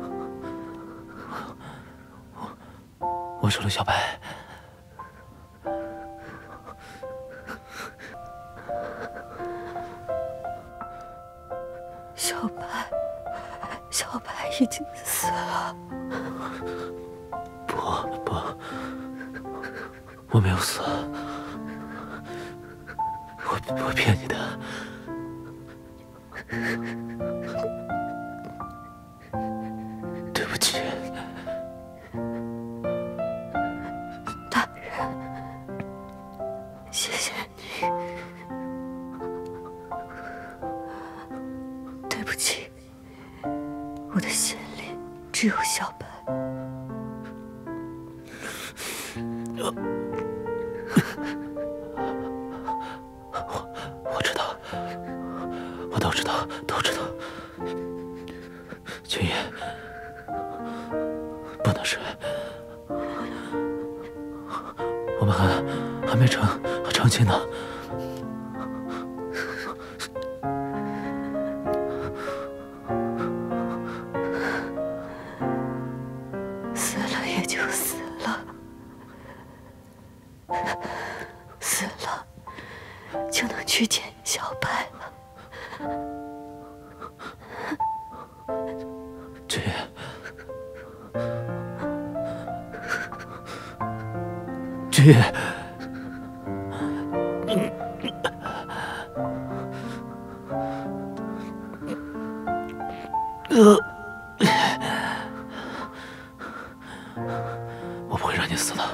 我是陆小白， 小白已经死了。 不，我没有死，我骗你的。对不起， 大人，谢谢你。对不起，我的心里只有小白。 我知道，我都知道。君夜，不能睡，我们还没成亲呢。 死了也就死了，死了就能去见小白了。 君夜，君夜，我不会让你死的。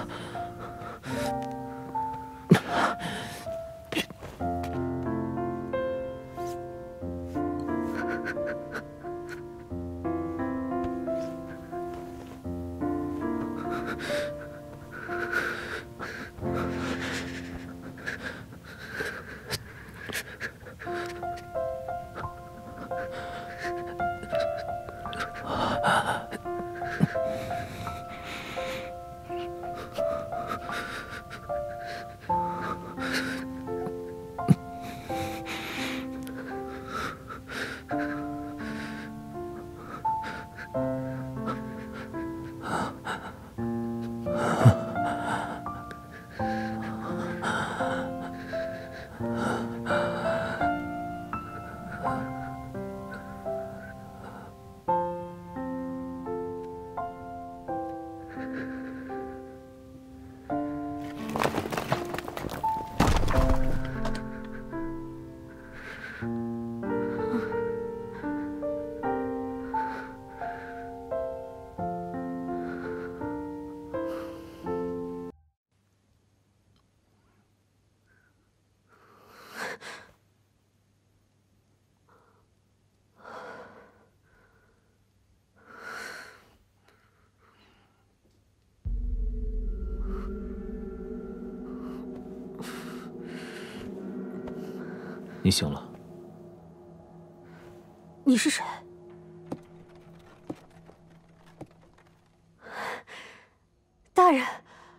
你醒了。 你是谁？大人，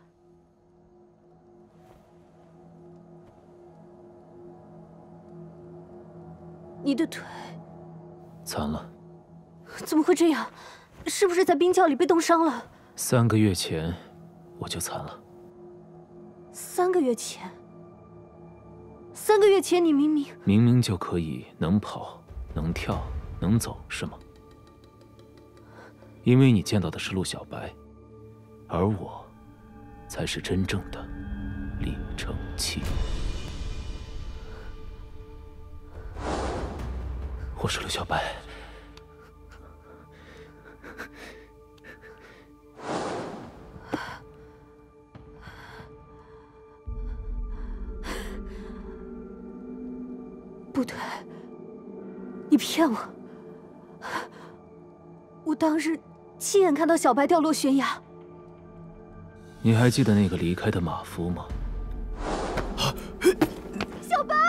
你的腿残了。 怎么会这样？是不是在冰窖里被冻伤了 3个月前我就残了。 ？3个月前，3个月前你明明就可以能跑、能跳、能走，是吗？因为你见到的是陆小白，而我才是真正的李承器。我是陆小白。 不对，你骗我！我当日亲眼看到小白掉落悬崖。 你还记得那个离开的马夫吗？ 小白！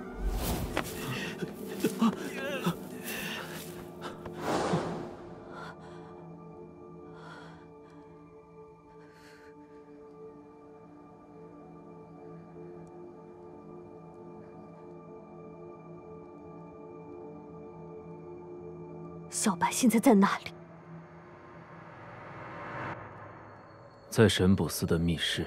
小白现在在哪里？ 在神卜寺的密室。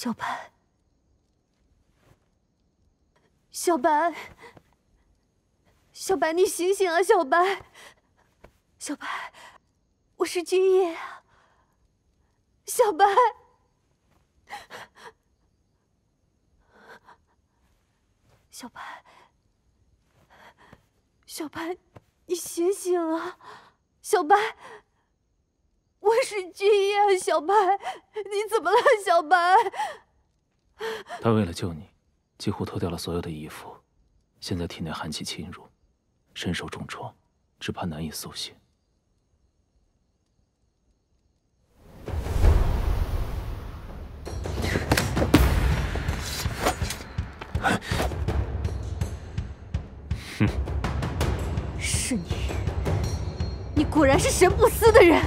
小白，小白，小白，你醒醒啊！小白，小白，我是君夜啊！小白，小白，小白，你醒醒啊！小白，我是君夜啊！小白，你怎么了？小白， 他为了救你，几乎脱掉了所有的衣服，现在体内寒气侵入，身受重创，只怕难以苏醒。 是你，你果然是神不思的人。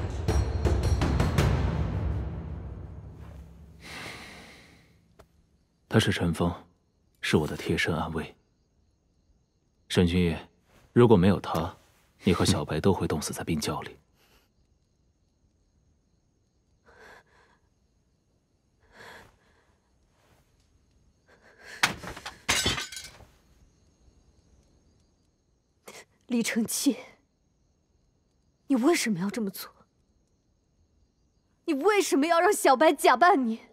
他是陈峰，是我的贴身安慰。沈君夜，如果没有他，你和小白都会冻死在冰窖里。 李承器，你为什么要这么做？你为什么要让小白假扮你？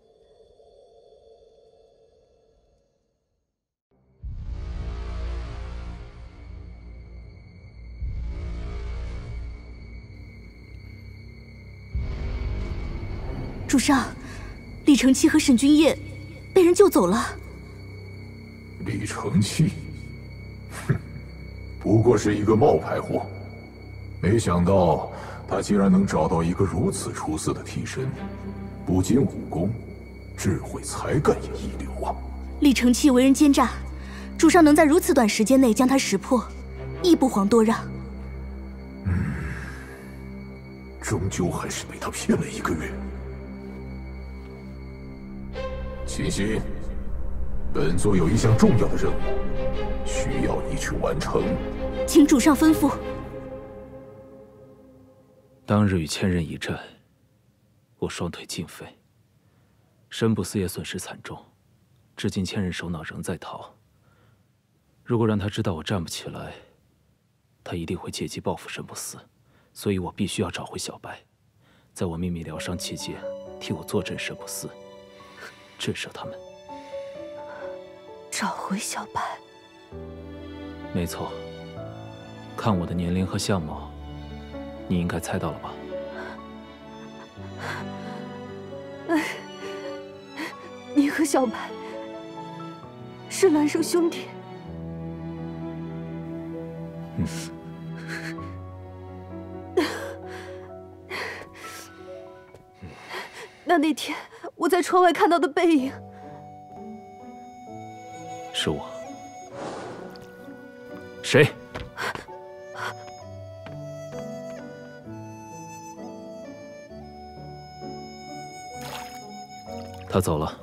主上，李承器和沈君夜被人救走了。 李承器，哼，不过是一个冒牌货，没想到他竟然能找到一个如此出色的替身，不仅武功，智慧才干也一流啊！ 李承器为人奸诈，主上能在如此短时间内将他识破，亦不遑多让。 终究还是被他骗了1个月。秦心，本座有一项重要的任务，需要你去完成。 请主上吩咐。 当日与千仞一战，我双腿尽废，申不思也损失惨重，至今千仞首脑仍在逃。如果让他知道我站不起来，他一定会借机报复申不思，所以我必须要找回小白，在我秘密疗伤期间，替我坐镇申不思，震慑他们。 找回小白。 没错，看我的年龄和相貌，你应该猜到了吧？ 你和小白是孪生兄弟。那天我在窗外看到的背影， 是我。谁？他走了。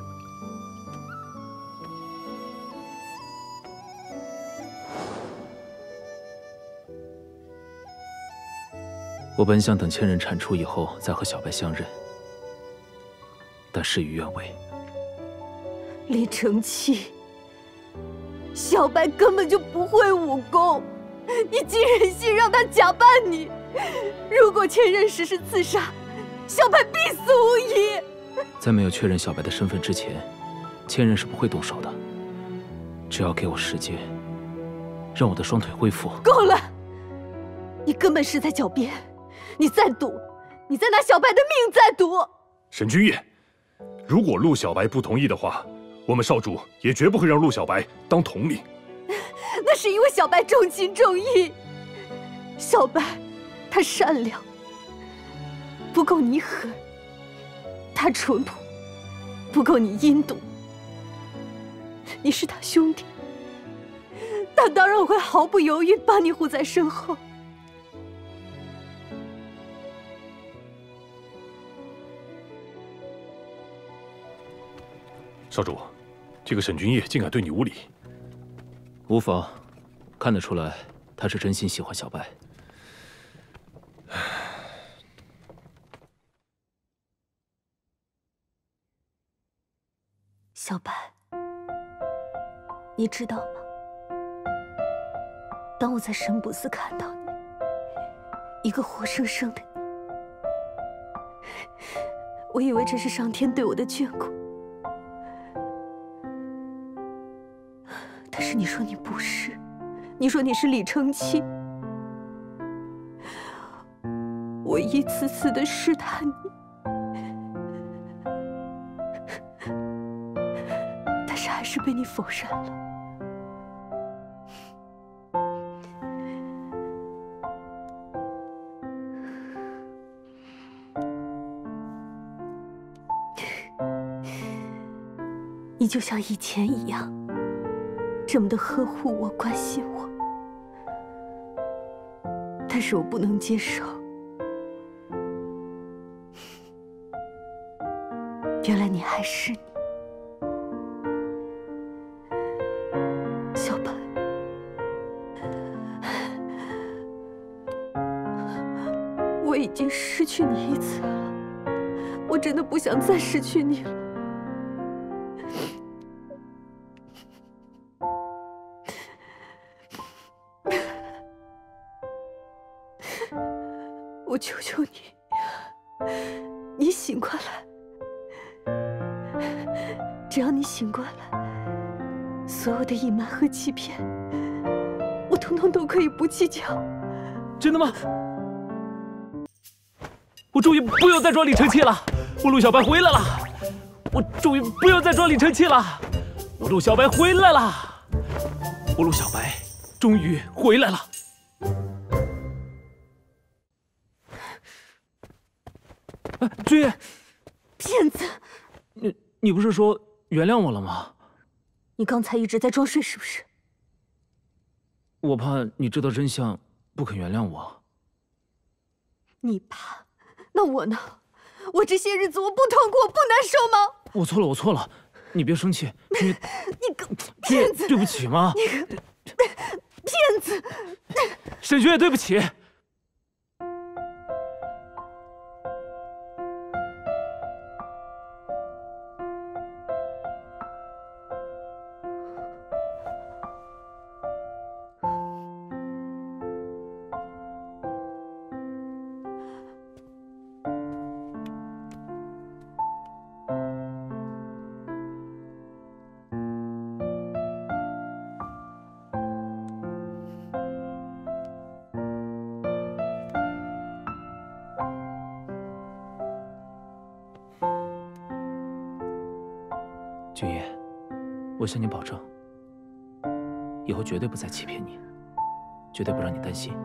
我本想等千仞铲除以后再和小白相认，但事与愿违。 李承器，小白根本就不会武功，你竟忍心让他假扮你。如果千仞实施刺杀，小白必死无疑。 在没有确认小白的身份之前，千仞是不会动手的。只要给我时间，让我的双腿恢复。 够了！你根本是在狡辩，你在赌，你在拿小白的命在赌。 沈君夜，如果陆小白不同意的话，我们少主也绝不会让陆小白当统领。 那是因为小白重情重义。小白，他善良，不够你狠；他淳朴，不够你阴毒。你是他兄弟，他当然会毫不犹豫把你护在身后。 少主，这个沈君夜竟敢对你无礼。 无妨，看得出来他是真心喜欢小白。 你知道吗？当我在神卜寺看到你，一个活生生的你，我以为这是上天对我的眷顾。但是你说你不是，你说你是李承期。我一次次的试探你，但是还是被你否认了。你就像以前一样，这么的呵护我、关心我，但是我不能接受。原来你还是你，小白。我已经失去你一次了，我真的不想再失去你了。我求求你，你醒过来。只要你醒过来，所有的隐瞒和欺骗，我统统都可以不计较。 真的吗？我终于不用再装李承期了，我陆小白回来了。我终于不用再装李承期了，我陆小白回来了。我陆小白终于回来了。君夜， 骗子！ 你不是说原谅我了吗？ 你刚才一直在装睡是不是？ 我怕你知道真相，不肯原谅我。 你怕？那我呢？我这些日子我不痛苦，我不难受吗？ 我错了，我错了，你别生气。 你个骗子！ 对不起嘛。 你个骗子！ 沈君夜，对不起。君夜，我向你保证，以后绝对不再欺骗你，绝对不让你担心。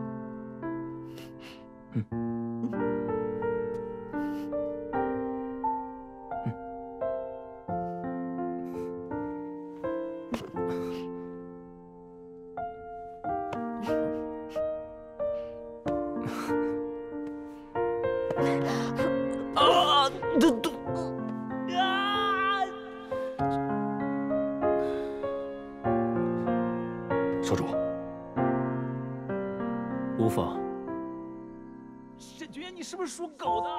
少主， 无妨。沈君夜，你是不是属狗的？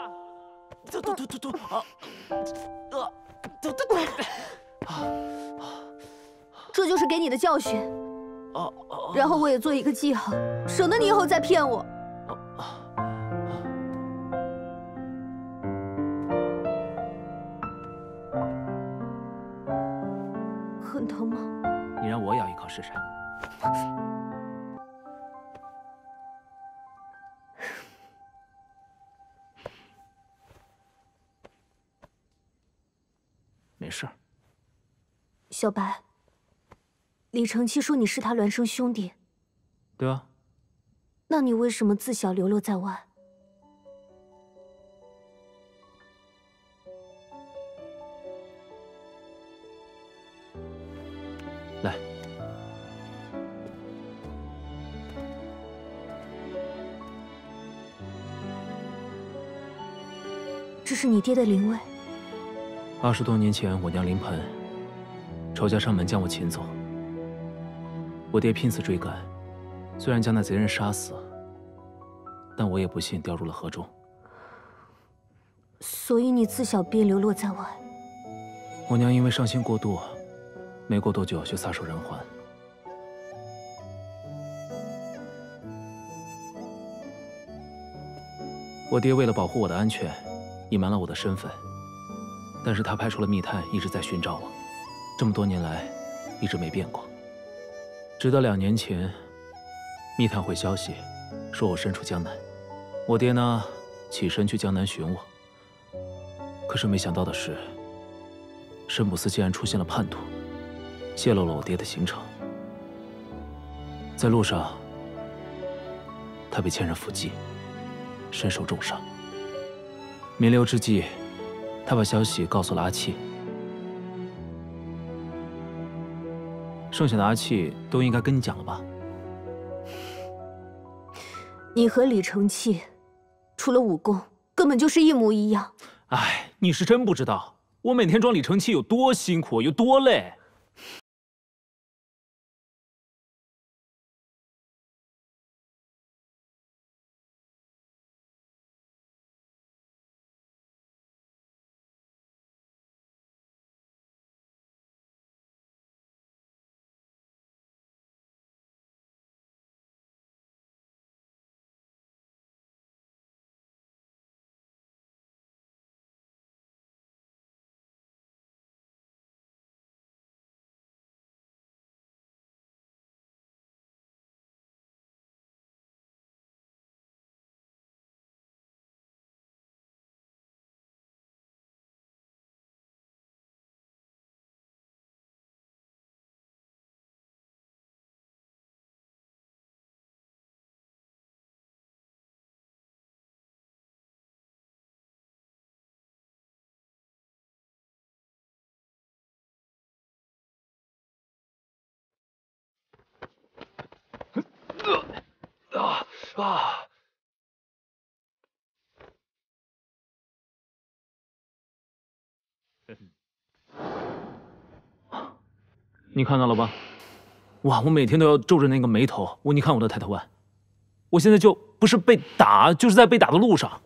这就是给你的教训。然后我也做一个记号，省得你以后再骗我。很疼吗？ 你让我咬一口试试。没事儿。 小白，李承期说你是他孪生兄弟。 对啊。 那你为什么自小流落在外？ 来。 这是你爹的灵位。 20多年前，我娘临盆，仇家上门将我擒走。我爹拼死追赶，虽然将那贼人杀死，但我也不幸掉入了河中。 所以你自小便流落在外。 我娘因为伤心过度， 没过多久就撒手人寰。我爹为了保护我的安全，隐瞒了我的身份，但是他派出了密探一直在寻找我，这么多年来一直没变过。直到2年前，密探回消息说我身处江南，我爹呢起身去江南寻我。可是没想到的是，申卜斯竟然出现了叛徒，泄露了我爹的行程。在路上，他被千人伏击，身受重伤。弥留之际，他把消息告诉了阿契。剩下的阿契都应该跟你讲了吧？ 你和李承契，除了武功，根本就是一模一样。 哎，你是真不知道，我每天装李承契有多辛苦，有多累。你看到了吧？哇，我每天都要皱着那个眉头。你看我的抬头纹，我现在就不是被打，就是在被打的路上。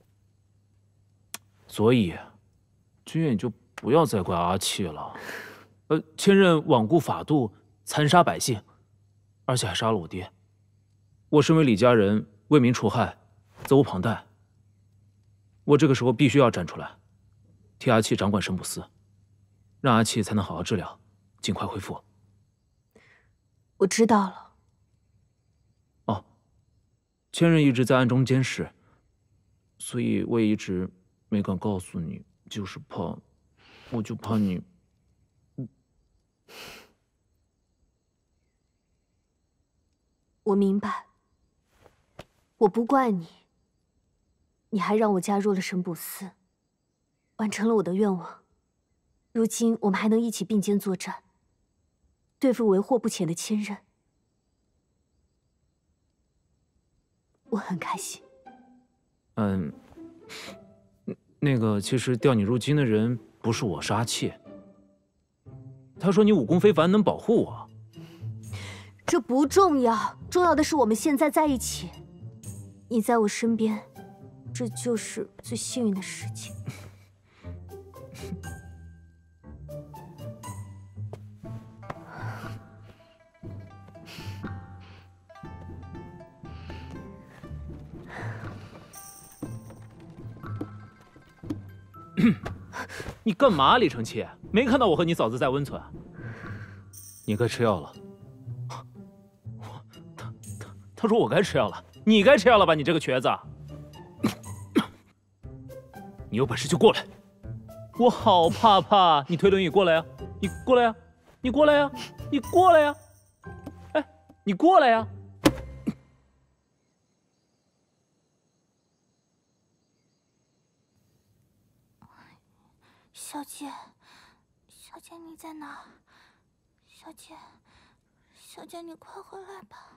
所以，君夜你就不要再怪阿契了。千仞罔顾法度，残杀百姓，而且还杀了我爹。我身为李家人，为民除害，责无旁贷。我这个时候必须要站出来，替阿契掌管神卜司，让阿契才能好好治疗，尽快恢复。 我知道了。 哦，千仞一直在暗中监视，所以我也一直没敢告诉你，就是怕，我就怕你。 我明白，我不怪你。你还让我加入了神卜司，完成了我的愿望。如今我们还能一起并肩作战，对付为祸不浅的千仞，我很开心。 那个，其实调你入京的人不是我，是阿契。他说你武功非凡，能保护我。 这不重要，重要的是我们现在在一起，你在我身边，这就是最幸运的事情。 你干嘛，李承契？没看到我和你嫂子在温存？你该吃药了。他说我该吃药了，你该吃药了吧？你这个瘸子！你有本事就过来！我好怕！你推轮椅过来呀！你过来呀！你过来呀！你过来呀！哎，你过来呀！ 小姐，小姐你在哪？小姐，小姐你快回来吧！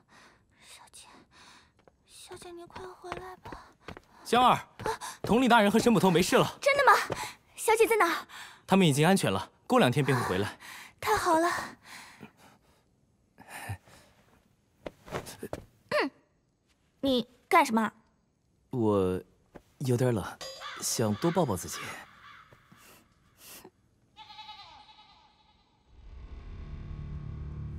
小姐你快回来吧！ 香儿，统领大人和沈捕头没事了。 真的吗？小姐在哪？ 他们已经安全了，过2天便会回来。 太好了。你干什么？ 我有点冷，想多抱抱自己。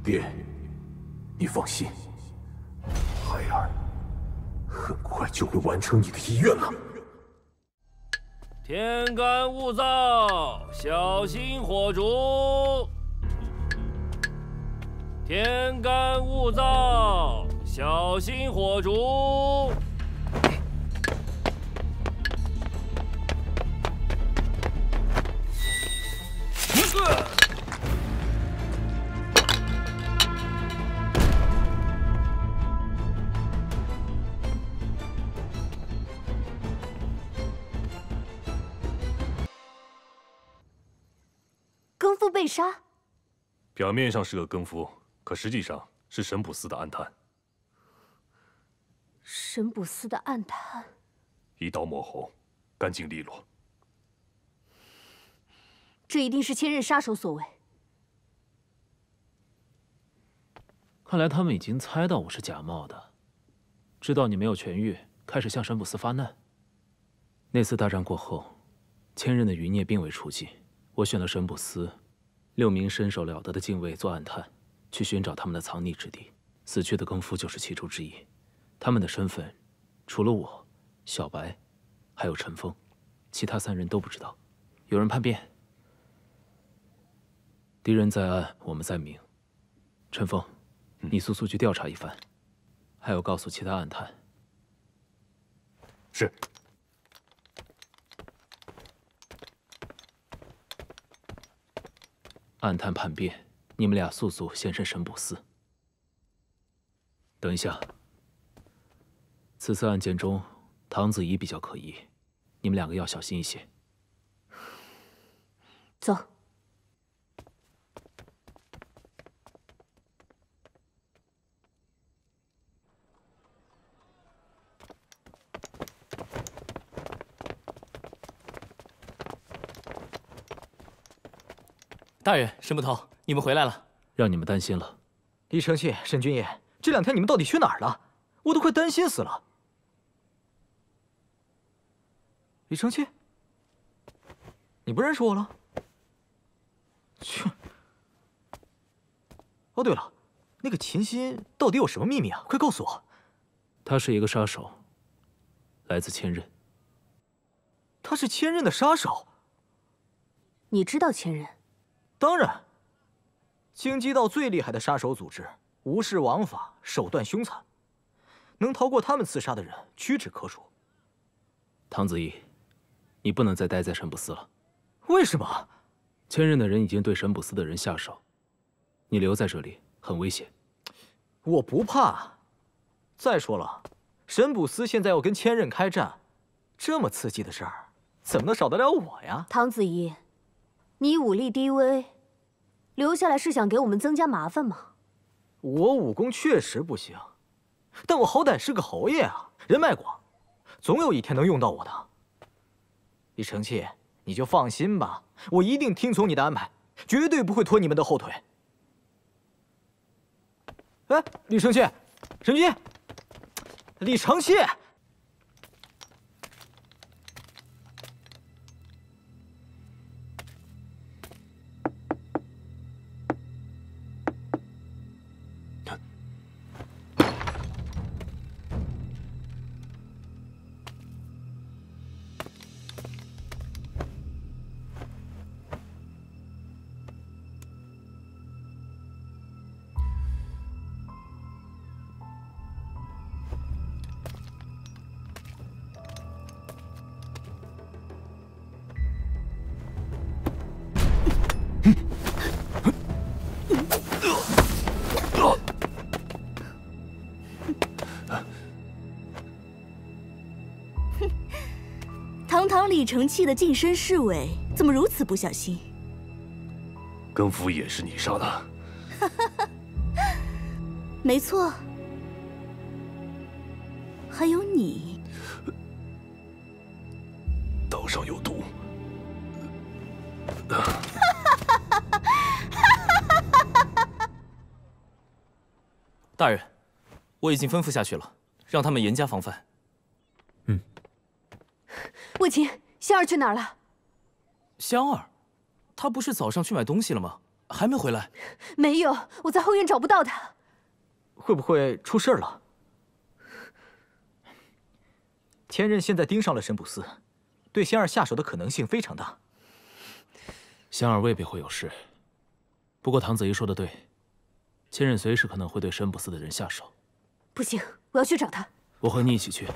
爹，你放心，孩儿很快就会完成你的遗愿了。 天干物燥，小心火烛。天干物燥，小心火烛。 更夫被杀， 表面上是个更夫，可实际上是神卜司的暗探。 神卜司的暗探， 一刀抹红，干净利落。 这一定是千仞杀手所为。 看来他们已经猜到我是假冒的，知道你没有痊愈，开始向神卜司发难。那次大战过后，千仞的余孽并未出尽，我选了神卜司6名身手了得的禁卫做暗探，去寻找他们的藏匿之地。死去的更夫就是其中之一。他们的身份，除了我、小白，还有陈峰，其他3人都不知道。有人叛变，敌人在暗，我们在明。陈峰，你速速去调查一番，还有告诉其他暗探。 是。 暗探叛变，你们俩速速现身神卜司。等一下，此次案件中，唐子怡比较可疑，你们2个要小心一些。 走。 大人，沈捕头，你们回来了， 让你们担心了。 李承器、沈君夜，这2天你们到底去哪儿了？我都快担心死了。李承器，你不认识我了？去。哦，对了，那个秦心到底有什么秘密啊？快告诉我。 他是一个杀手，来自千仞。 他是千仞的杀手？ 你知道千仞？ 当然，京畿道最厉害的杀手组织，无视王法，手段凶残，能逃过他们刺杀的人屈指可数。 唐子怡，你不能再待在神卜司了。 为什么？ 千仞的人已经对神卜司的人下手，你留在这里很危险。 我不怕。再说了，神卜司现在要跟千仞开战，这么刺激的事儿，怎么能少得了我呀？ 唐子怡。你武力低微，留下来是想给我们增加麻烦吗？ 我武功确实不行，但我好歹是个侯爷啊，人脉广，总有一天能用到我的。李承器，你就放心吧，我一定听从你的安排，绝对不会拖你们的后腿。哎，李承器，沈君，李承器。 堂堂李承器的近身侍卫，怎么如此不小心？ 更夫也是你杀的？ 没错，还有你。 刀上有毒。 大人，我已经吩咐下去了，让他们严加防范。 卫青，香儿去哪儿了？ 香儿，她不是早上去买东西了吗？ 还没回来？ 没有，我在后院找不到他。 会不会出事了？千仞现在盯上了神卜司，对仙儿下手的可能性非常大。 仙儿未必会有事，不过唐子怡说的对，千仞随时可能会对神卜司的人下手。 不行，我要去找他。 我和你一起去。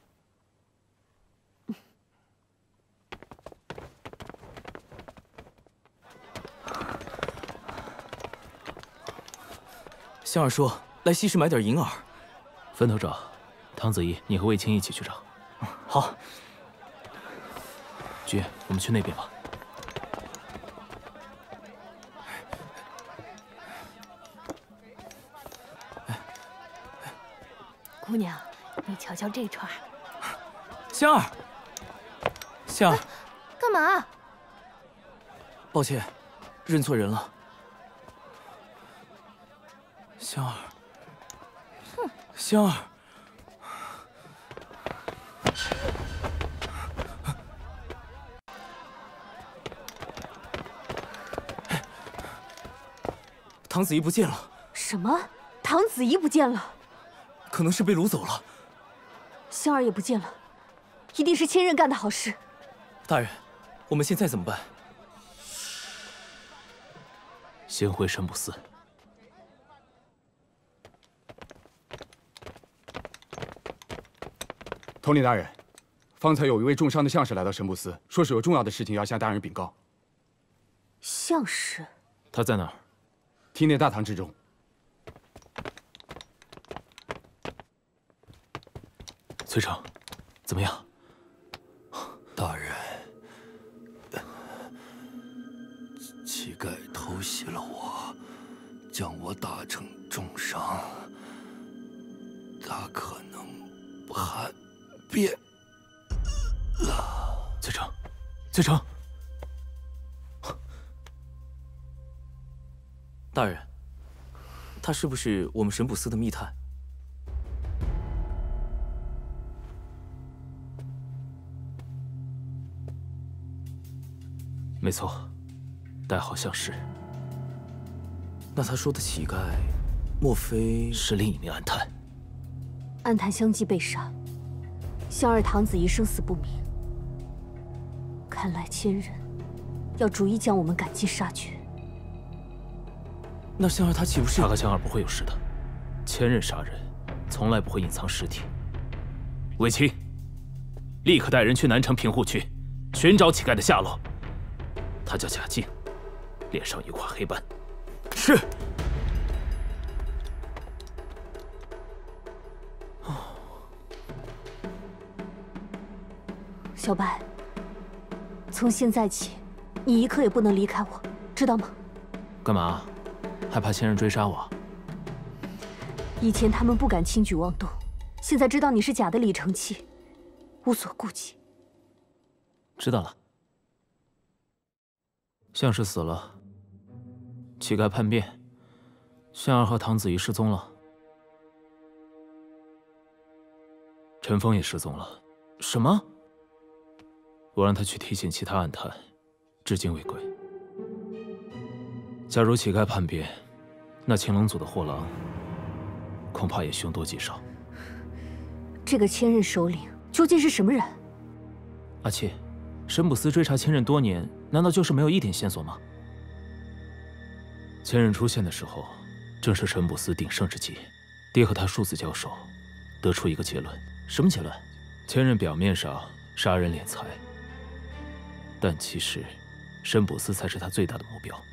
香儿说来西市买点银耳， 分头找。唐子怡，你和卫青一起去找。 好。 君，我们去那边吧。 姑娘，你瞧瞧这串。 香儿，香儿， 干嘛？ 抱歉，认错人了。香儿，香儿，唐子怡不见了。 什么？唐子怡不见了？ 可能是被掳走了。 香儿也不见了，一定是千仞干的好事。 大人，我们现在怎么办？ 先回神卜司。 统领大人，方才有一位重伤的相士来到神卜司，说是有重要的事情要向大人禀告。 相士？ 他在哪儿？ 厅内大堂之中。 崔成，怎么样？ 大人，乞丐偷袭了我，将我打成重伤，他可能叛变了。 崔成，崔成， 大人，他是不是我们神卜司的密探？ 没错，代号相士。 那他说的乞丐，莫非是另一名暗探？ 暗探相继被杀，香儿、唐子怡生死不明。看来千仞要逐一将我们赶尽杀绝。 那香儿她岂不是？ 他和香儿不会有事的。千仞杀人，从来不会隐藏尸体。卫青，立刻带人去南城平户区，寻找乞丐的下落。他叫贾静，脸上一块黑斑。 是。 小白，从现在起，你一刻也不能离开我，知道吗？ 干嘛？害怕千仞追杀我？ 以前他们不敢轻举妄动，现在知道你是假的李承器，无所顾忌。 知道了。相士死了，乞丐叛变，香儿和唐子怡失踪了，陈峰也失踪了。什么？我让他去提醒其他暗探，至今未归。假如乞丐叛变，那青龙组的货郎恐怕也凶多吉少。 这个千仞首领究竟是什么人？ 阿切，神卜司追查千仞多年，难道就是没有一点线索吗？千仞出现的时候，正是神卜司鼎盛之际。爹和他数次交手，得出一个结论。什么结论？千仞表面上杀人敛财，但其实神卜司才是他最大的目标。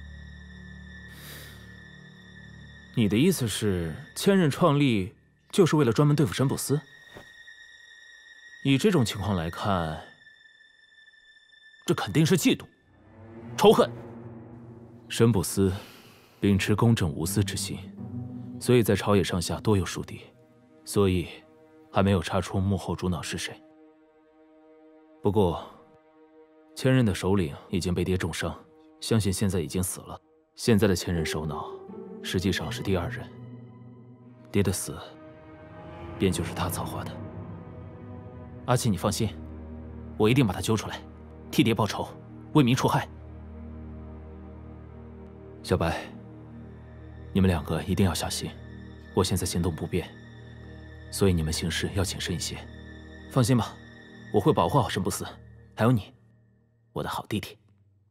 你的意思是，千仞创立就是为了专门对付神卜司？以这种情况来看，这肯定是嫉妒、仇恨。神卜司秉持公正无私之心，所以在朝野上下多有树敌，所以还没有查出幕后主脑是谁。不过，千仞的首领已经被爹重伤，相信现在已经死了。现在的千仞首脑实际上是第二人，爹的死便就是他策划的。阿七，你放心，我一定把他揪出来，替爹报仇，为民除害。 小白，你们两个一定要小心。我现在行动不便，所以你们行事要谨慎一些。放心吧，我会保护好神不司，还有你，我的好弟弟。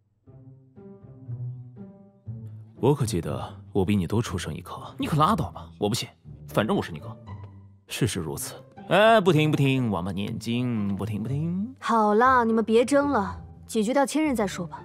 我可记得我比你多出生一颗。你可拉倒吧，我不信，反正我是你哥。事实如此。哎，不听，王八念经，不听。 好了，你们别争了，解决掉千仞再说吧。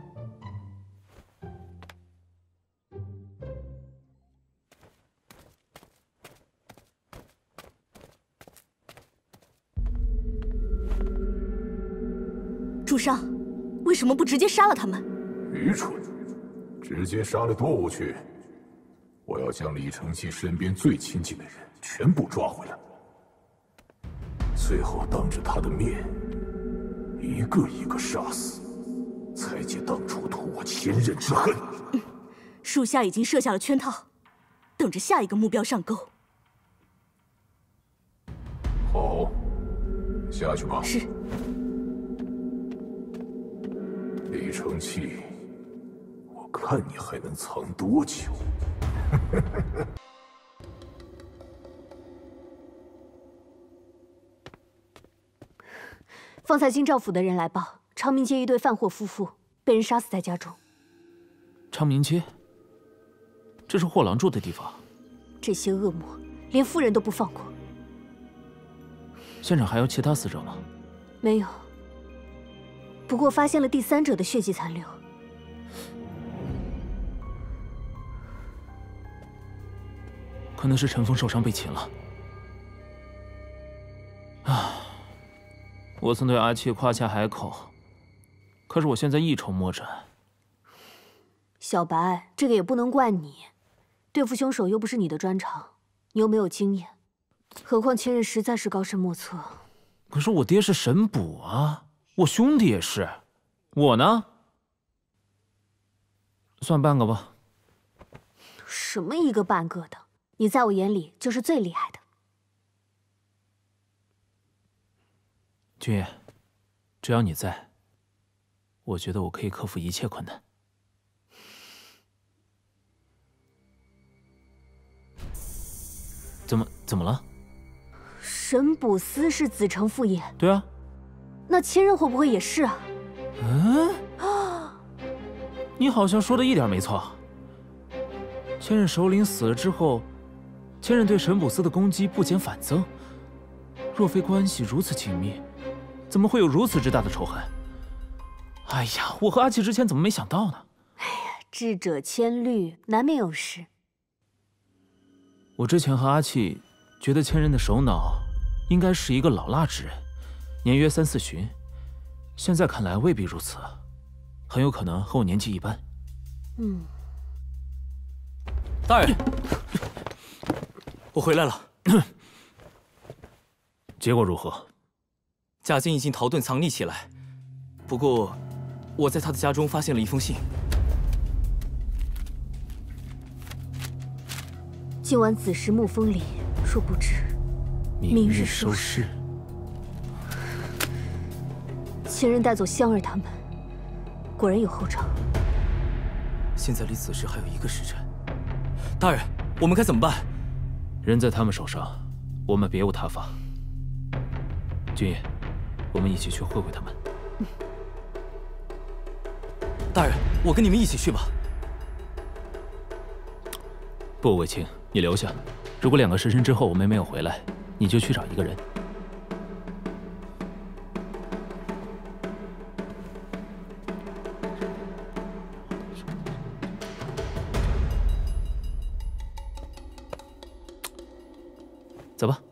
主上，为什么不直接杀了他们？ 愚蠢，直接杀了多无趣。我要将李承器身边最亲近的人全部抓回来，最后当着他的面，一个一个杀死，才解当初图我千仞之恨。 属下已经设下了圈套，等着下一个目标上钩。 好，下去吧。 是。 李承器，我看你还能藏多久？ 方才京兆府的人来报，昌明街一对贩货夫妇被人杀死在家中。 昌明街，这是货郎住的地方。 这些恶魔连妇人都不放过。 现场还有其他死者吗？ 没有。不过发现了第三者的血迹残留。 可能是陈峰受伤被擒了。啊，我曾对阿七夸下海口，可是我现在一筹莫展。 小白，这个也不能怪你，对付凶手又不是你的专长，你又没有经验，何况千仞实在是高深莫测。 可是我爹是神捕啊。我兄弟也是，我呢，算半个吧。 什么一个半个的？你在我眼里就是最厉害的。 君夜，只要你在，我觉得我可以克服一切困难。怎么了？ 神捕司是子承父业。 对啊。 那千仞会不会也是啊？ 你好像说的一点没错。千仞首领死了之后，千仞对神捕司的攻击不减反增。若非关系如此亲密，怎么会有如此之大的仇恨？哎呀，我和阿七之前怎么没想到呢？ 哎呀，智者千虑，难免有失。 我之前和阿七觉得千仞的首脑应该是一个老辣之人。年约3、4旬，现在看来未必如此，很有可能和我年纪一般。 大人，我回来了。 结果如何？ 贾坚已经逃遁藏匿起来，不过我在他的家中发现了一封信。 今晚子时沐风里，殊不知明日收尸。千仞带走香儿他们，果然有后兆。 现在离子时还有1个时辰，大人，我们该怎么办？ 人在他们手上，我们别无他法。君夜，我们一起去会会他们。 大人，我跟你们一起去吧。 不，卫青，你留下。如果2个时辰之后我们没有回来，你就去找一个人。走吧。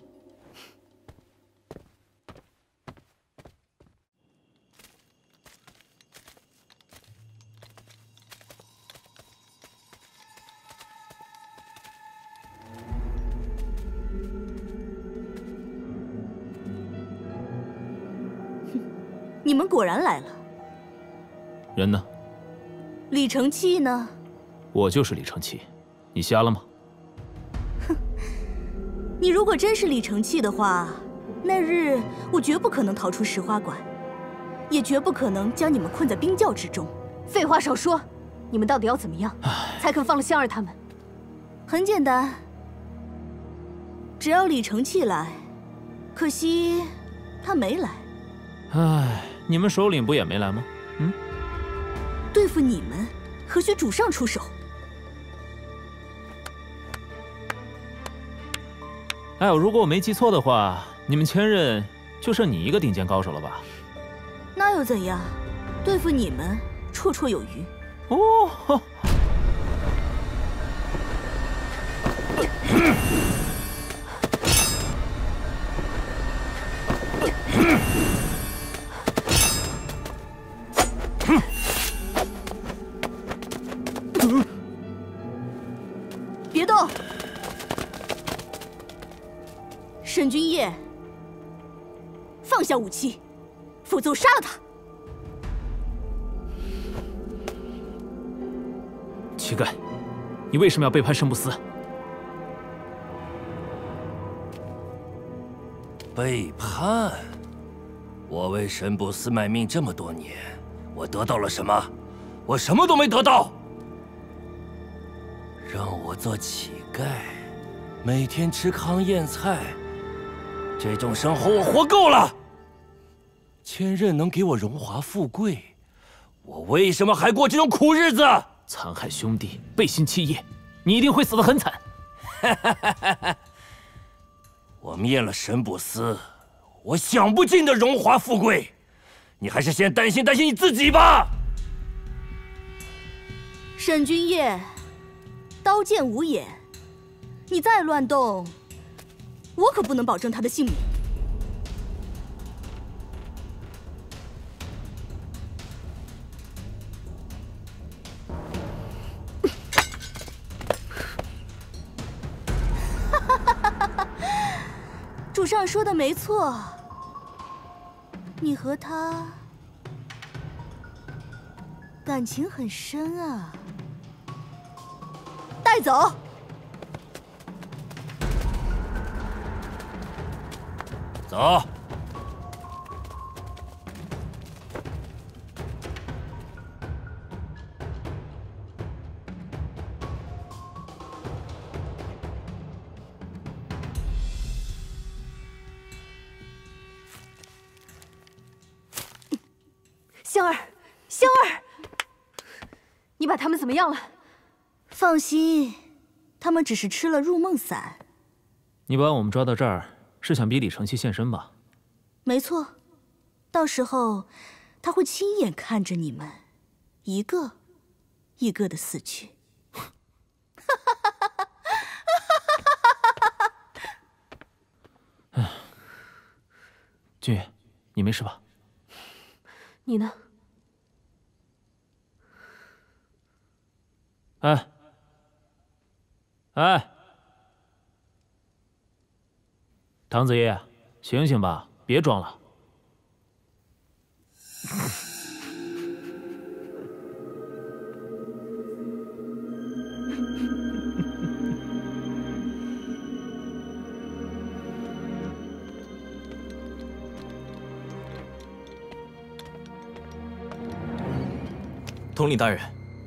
你们果然来了。 人呢？ 李承器呢？ 我就是李承器，你瞎了吗？ 你如果真是李承器的话，那日我绝不可能逃出石花馆，也绝不可能将你们困在冰窖之中。 废话少说， 你们到底要怎么样，才肯放了香儿他们？ 很简单，只要李承器来，可惜他没来。 唉，你们首领不也没来吗？ 对付你们，何须主上出手？ 哎，如果我没记错的话，你们前任就剩你一个顶尖高手了吧？ 那又怎样？对付你们绰绰有余。 哦。 别动！沈君夜，放下武器，否则我杀了他！ 乞丐，你为什么要背叛神不思？ 背叛？我为神不思卖命这么多年，我得到了什么？我什么都没得到。让我做乞丐，每天吃糠咽菜，这种生活我活够了。前任能给我荣华富贵，我为什么还过这种苦日子？ 残害兄弟，背信弃义，你一定会死得很惨。 我灭了神不思，我享不尽的荣华富贵，你还是先担心担心你自己吧。 沈君夜，刀剑无眼，你再乱动，我可不能保证他的性命。主上说的没错，你和他感情很深啊。带走。 走。 香儿，香儿，你把他们怎么样了？ 放心，他们只是吃了入梦散。 你把我们抓到这儿，是想逼李承器现身吧？ 没错，到时候他会亲眼看着你们一个一个的死去。 君夜，你没事吧？ 你呢？ 哎，哎，唐子夜，醒醒吧，别装了。 统领大人，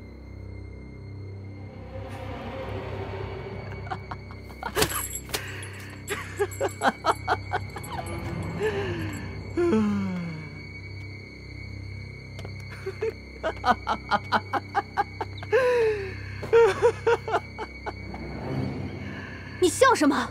你笑什么？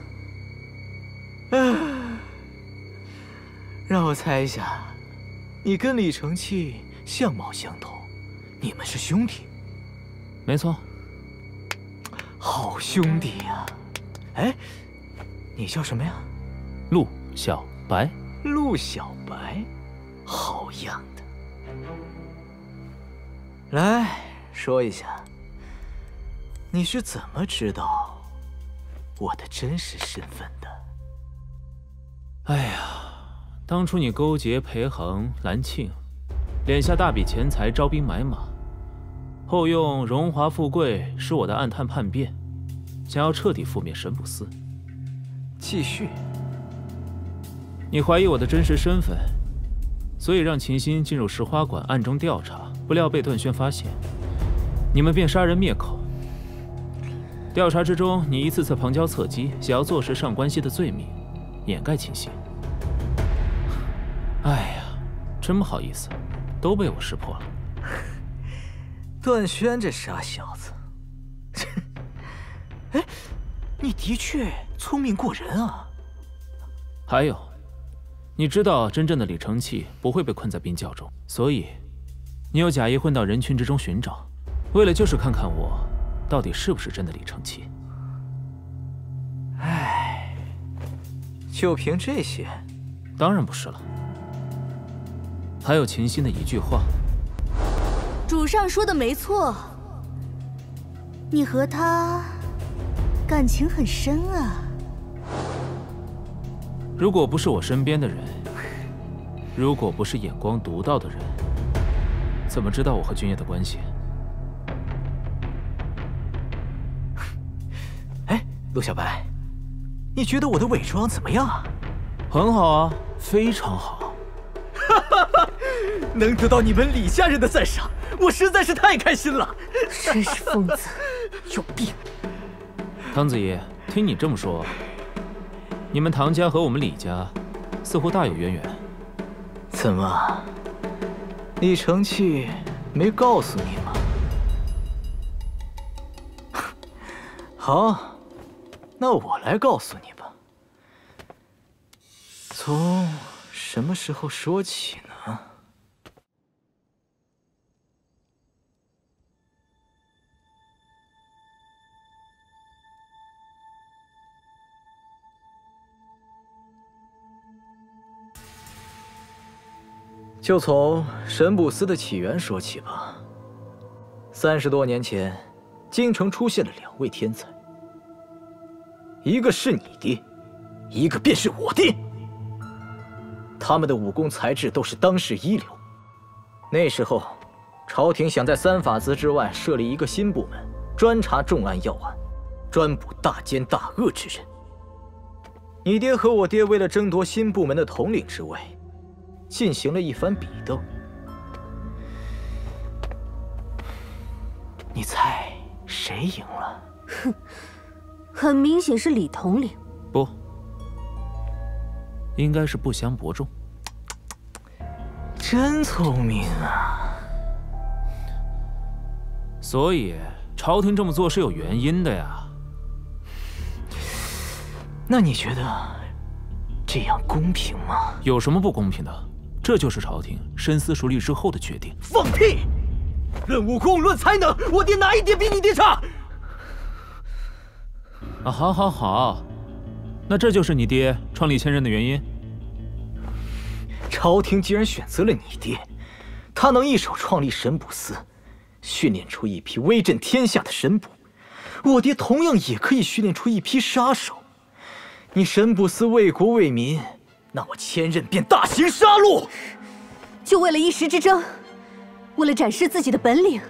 让我猜一下，你跟李承器相貌相投，你们是兄弟？ 没错。 好兄弟呀！哎，你叫什么呀？ 陆小白。 陆小白，好样的！来说一下，你是怎么知道我的真实身份的？ 哎呀，当初你勾结裴恒、兰庆，敛下大笔钱财招兵买马，后用荣华富贵使我的暗探叛变，想要彻底覆灭神不思。 继续。 你怀疑我的真实身份，所以让秦心进入石花馆暗中调查，不料被段轩发现。 你们便杀人灭口。调查之中，你一次次旁敲侧击，想要坐实上官熙的罪名，掩盖情形。哎呀，真不好意思，都被我识破了。 段轩这傻小子，哎，你的确聪明过人啊。 还有，你知道真正的李承器不会被困在冰窖中，所以你又假意混到人群之中寻找，为了就是看看我到底是不是真的李承器。 唉，就凭这些？ 当然不是了。还有秦心的一句话， 主上说的没错，你和他感情很深啊。 如果不是我身边的人，如果不是眼光独到的人，怎么知道我和君夜的关系？ 哎，陆小白，你觉得我的伪装怎么样啊？ 很好啊，非常好。 能得到你们李家人的赞赏，我实在是太开心了。 真是疯子，有病！ 汤子怡，听你这么说，你们唐家和我们李家似乎大有渊源。 怎么，李承器没告诉你吗？好，那我来告诉你吧。从什么时候说起呢？就从神卜司的起源说起吧。30多年前，京城出现了2位天才，一个是你爹，一个便是我爹。他们的武功才智都是当世一流。那时候，朝廷想在3法司之外设立一个新部门，专查重案要案，专捕大奸大恶之人。你爹和我爹为了争夺新部门的统领之位，进行了一番比斗。你猜谁赢了？ 哼，很明显是李统领。 不，应该是不相伯仲。 真聪明啊！ 所以朝廷这么做是有原因的呀。 那你觉得这样公平吗？ 有什么不公平的？这就是朝廷深思熟虑之后的决定。 放屁！论武功，论才能，我爹哪一点比你爹差？ 啊，好，好，好，那这就是你爹创立千仞的原因。 朝廷既然选择了你爹，他能一手创立神卜司，训练出一批威震天下的神卜，我爹同样也可以训练出一批杀手。你神卜司为国为民，那我千仞便大行杀戮。 就为了一时之争，为了展示自己的本领，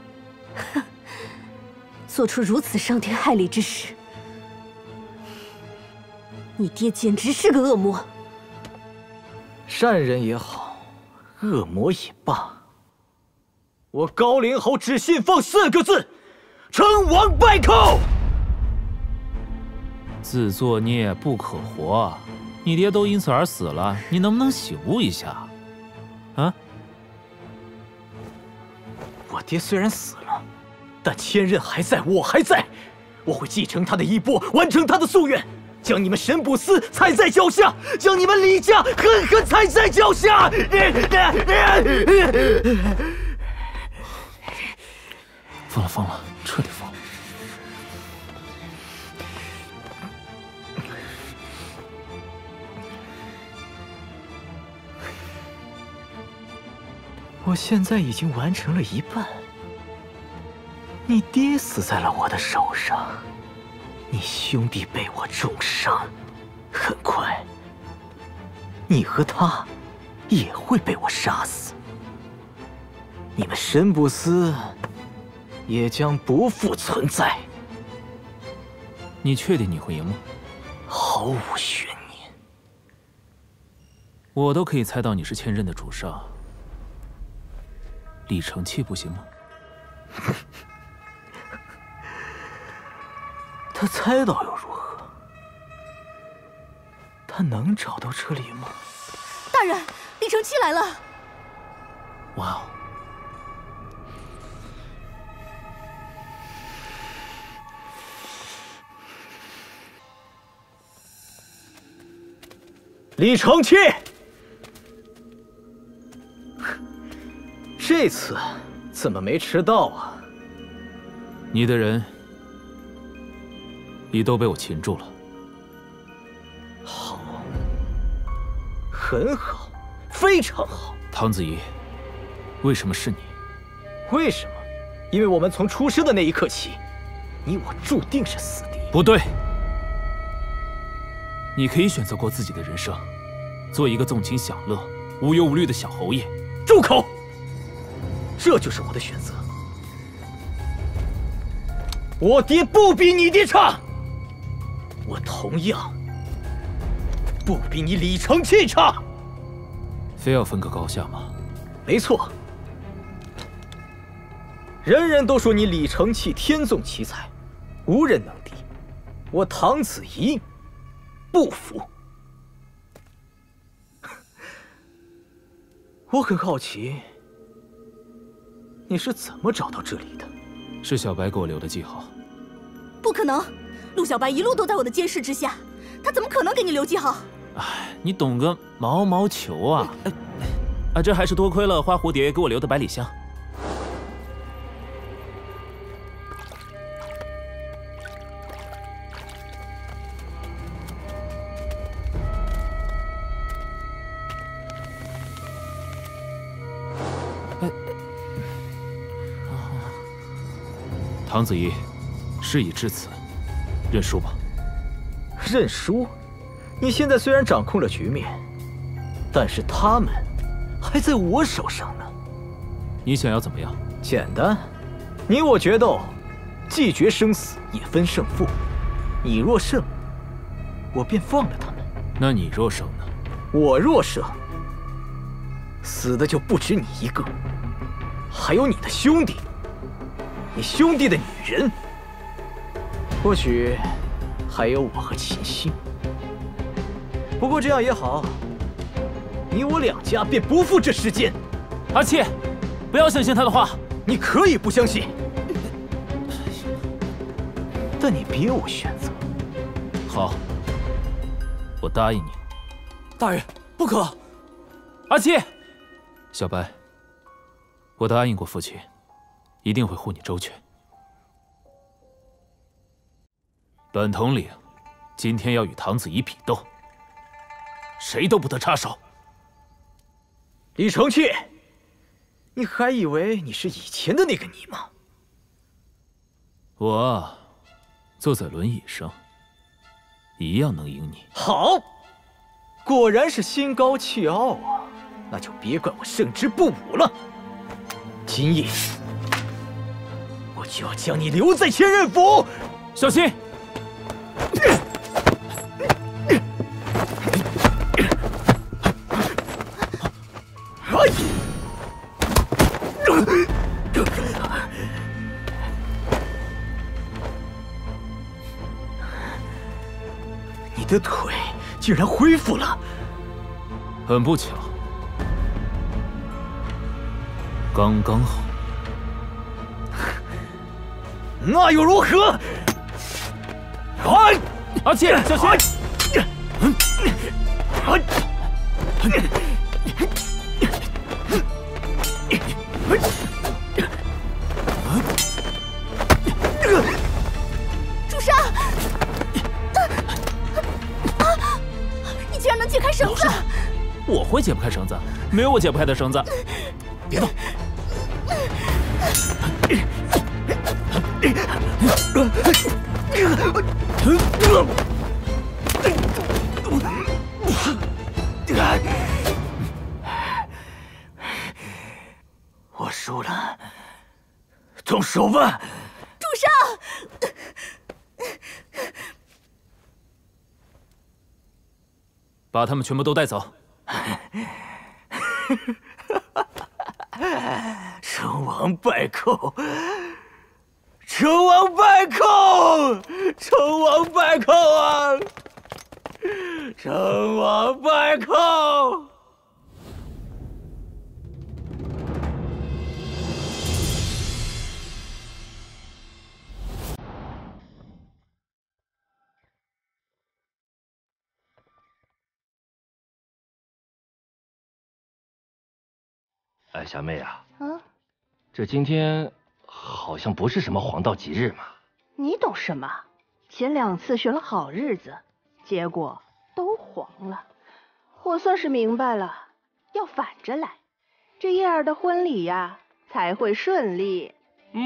做出如此伤天害理之事，你爹简直是个恶魔。 善人也好，恶魔也罢，我高陵侯只信奉4个字：成王败寇。 自作孽不可活，你爹都因此而死了，你能不能醒悟一下？啊！ 我爹虽然死了，但千仞还在，我还在，我会继承他的衣钵，完成他的夙愿，将你们神卜司踩在脚下，将你们李家狠狠踩在脚下。 疯了，疯了，彻底疯了。 我现在已经完成了一半，你爹死在了我的手上，你兄弟被我重伤，很快，你和他也会被我杀死，你们神卜司也将不复存在。 你确定你会赢吗？ 毫无悬念。 我都可以猜到你是千仞的主上。李承器不行吗？ 他猜到又如何？他能找到这里吗？ 大人，李承期来了！ 哇哦！ 李承期，这次怎么没迟到啊？ 你的人已都被我擒住了。 好，很好，非常好。 唐子怡，为什么是你？ 为什么？因为我们从出生的那一刻起，你我注定是死敌。 不对，你可以选择过自己的人生，做一个纵情享乐、无忧无虑的小侯爷。 住口！这就是我的选择。我爹不比你爹差，我同样不比你李承期差。 非要分个高下吗？ 没错，人人都说你李承期天纵奇才，无人能敌。我唐子怡不服。我很好奇，你是怎么找到这里的？ 是小白给我留的记号。 不可能，陆小白一路都在我的监视之下，他怎么可能给你留记号？ 哎，你懂个毛毛球啊！这还是多亏了花蝴蝶给我留的百里香。唐子怡，事已至此，认输吧。 认输？你现在虽然掌控了局面，但是他们还在我手上呢。 你想要怎么样？ 简单，你我决斗，既决生死，也分胜负。你若胜，我便放了他们； 那你若胜呢？ 我若胜，死的就不止你一个，还有你的兄弟。你兄弟的女人，或许还有我和秦心。不过这样也好，你我两家便不负这世间。 阿七，不要相信他的话。 你可以不相信，但你别无选择。 好，我答应你。 大人，不可！ 阿七，小白，我答应过父亲，一定会护你周全。本统领今天要与唐子怡比斗，谁都不得插手。 李承期，你还以为你是以前的那个你吗？ 我坐在轮椅上，一样能赢你。 好，果然是心高气傲啊！那就别怪我胜之不武了。今夜，我就要将你留在千仞府。 小心！ 你的腿竟然恢复了， 很不巧，刚刚好。 那又如何？ 阿七，小心！ 主上！你竟然能解开绳子！ 我会解不开绳子，没有我解不开的绳子。别动！ 我输了，动手吧！ 主上， 把他们全部都带走。 成王败寇， 成王败寇，成王败寇啊！成王败寇！ 哎，小妹啊，这今天好像不是什么黄道吉日嘛。 你懂什么？前2次选了好日子，结果都黄了。我算是明白了，要反着来，这叶儿的婚礼呀才会顺利。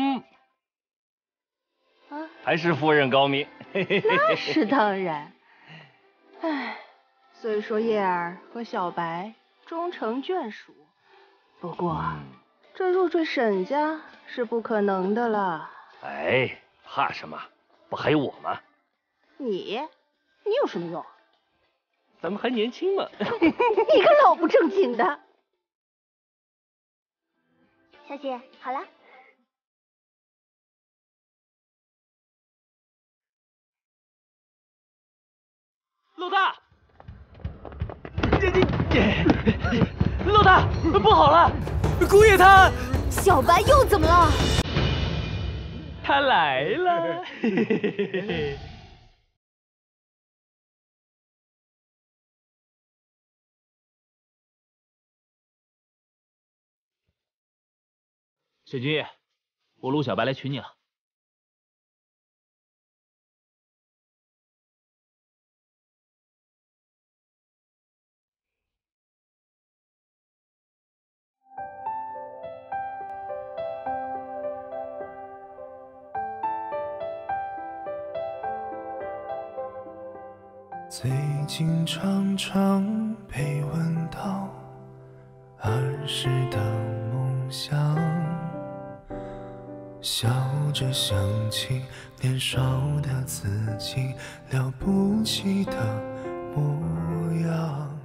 还是夫人高明。 那是当然。唉，虽说叶儿和小白终成眷属，不过这入赘沈家是不可能的了。 哎，怕什么？不还有我吗？ 你有什么用？ 咱们还年轻嘛。 你个老不正经的！ 小姐，好了。 老大，老大，不好了！姑爷他， 小白又怎么了？ 他来了。沈君夜，我陆小白来娶你了。 最近常常被问到儿时的梦想，笑着想起年少的自己了不起的模样。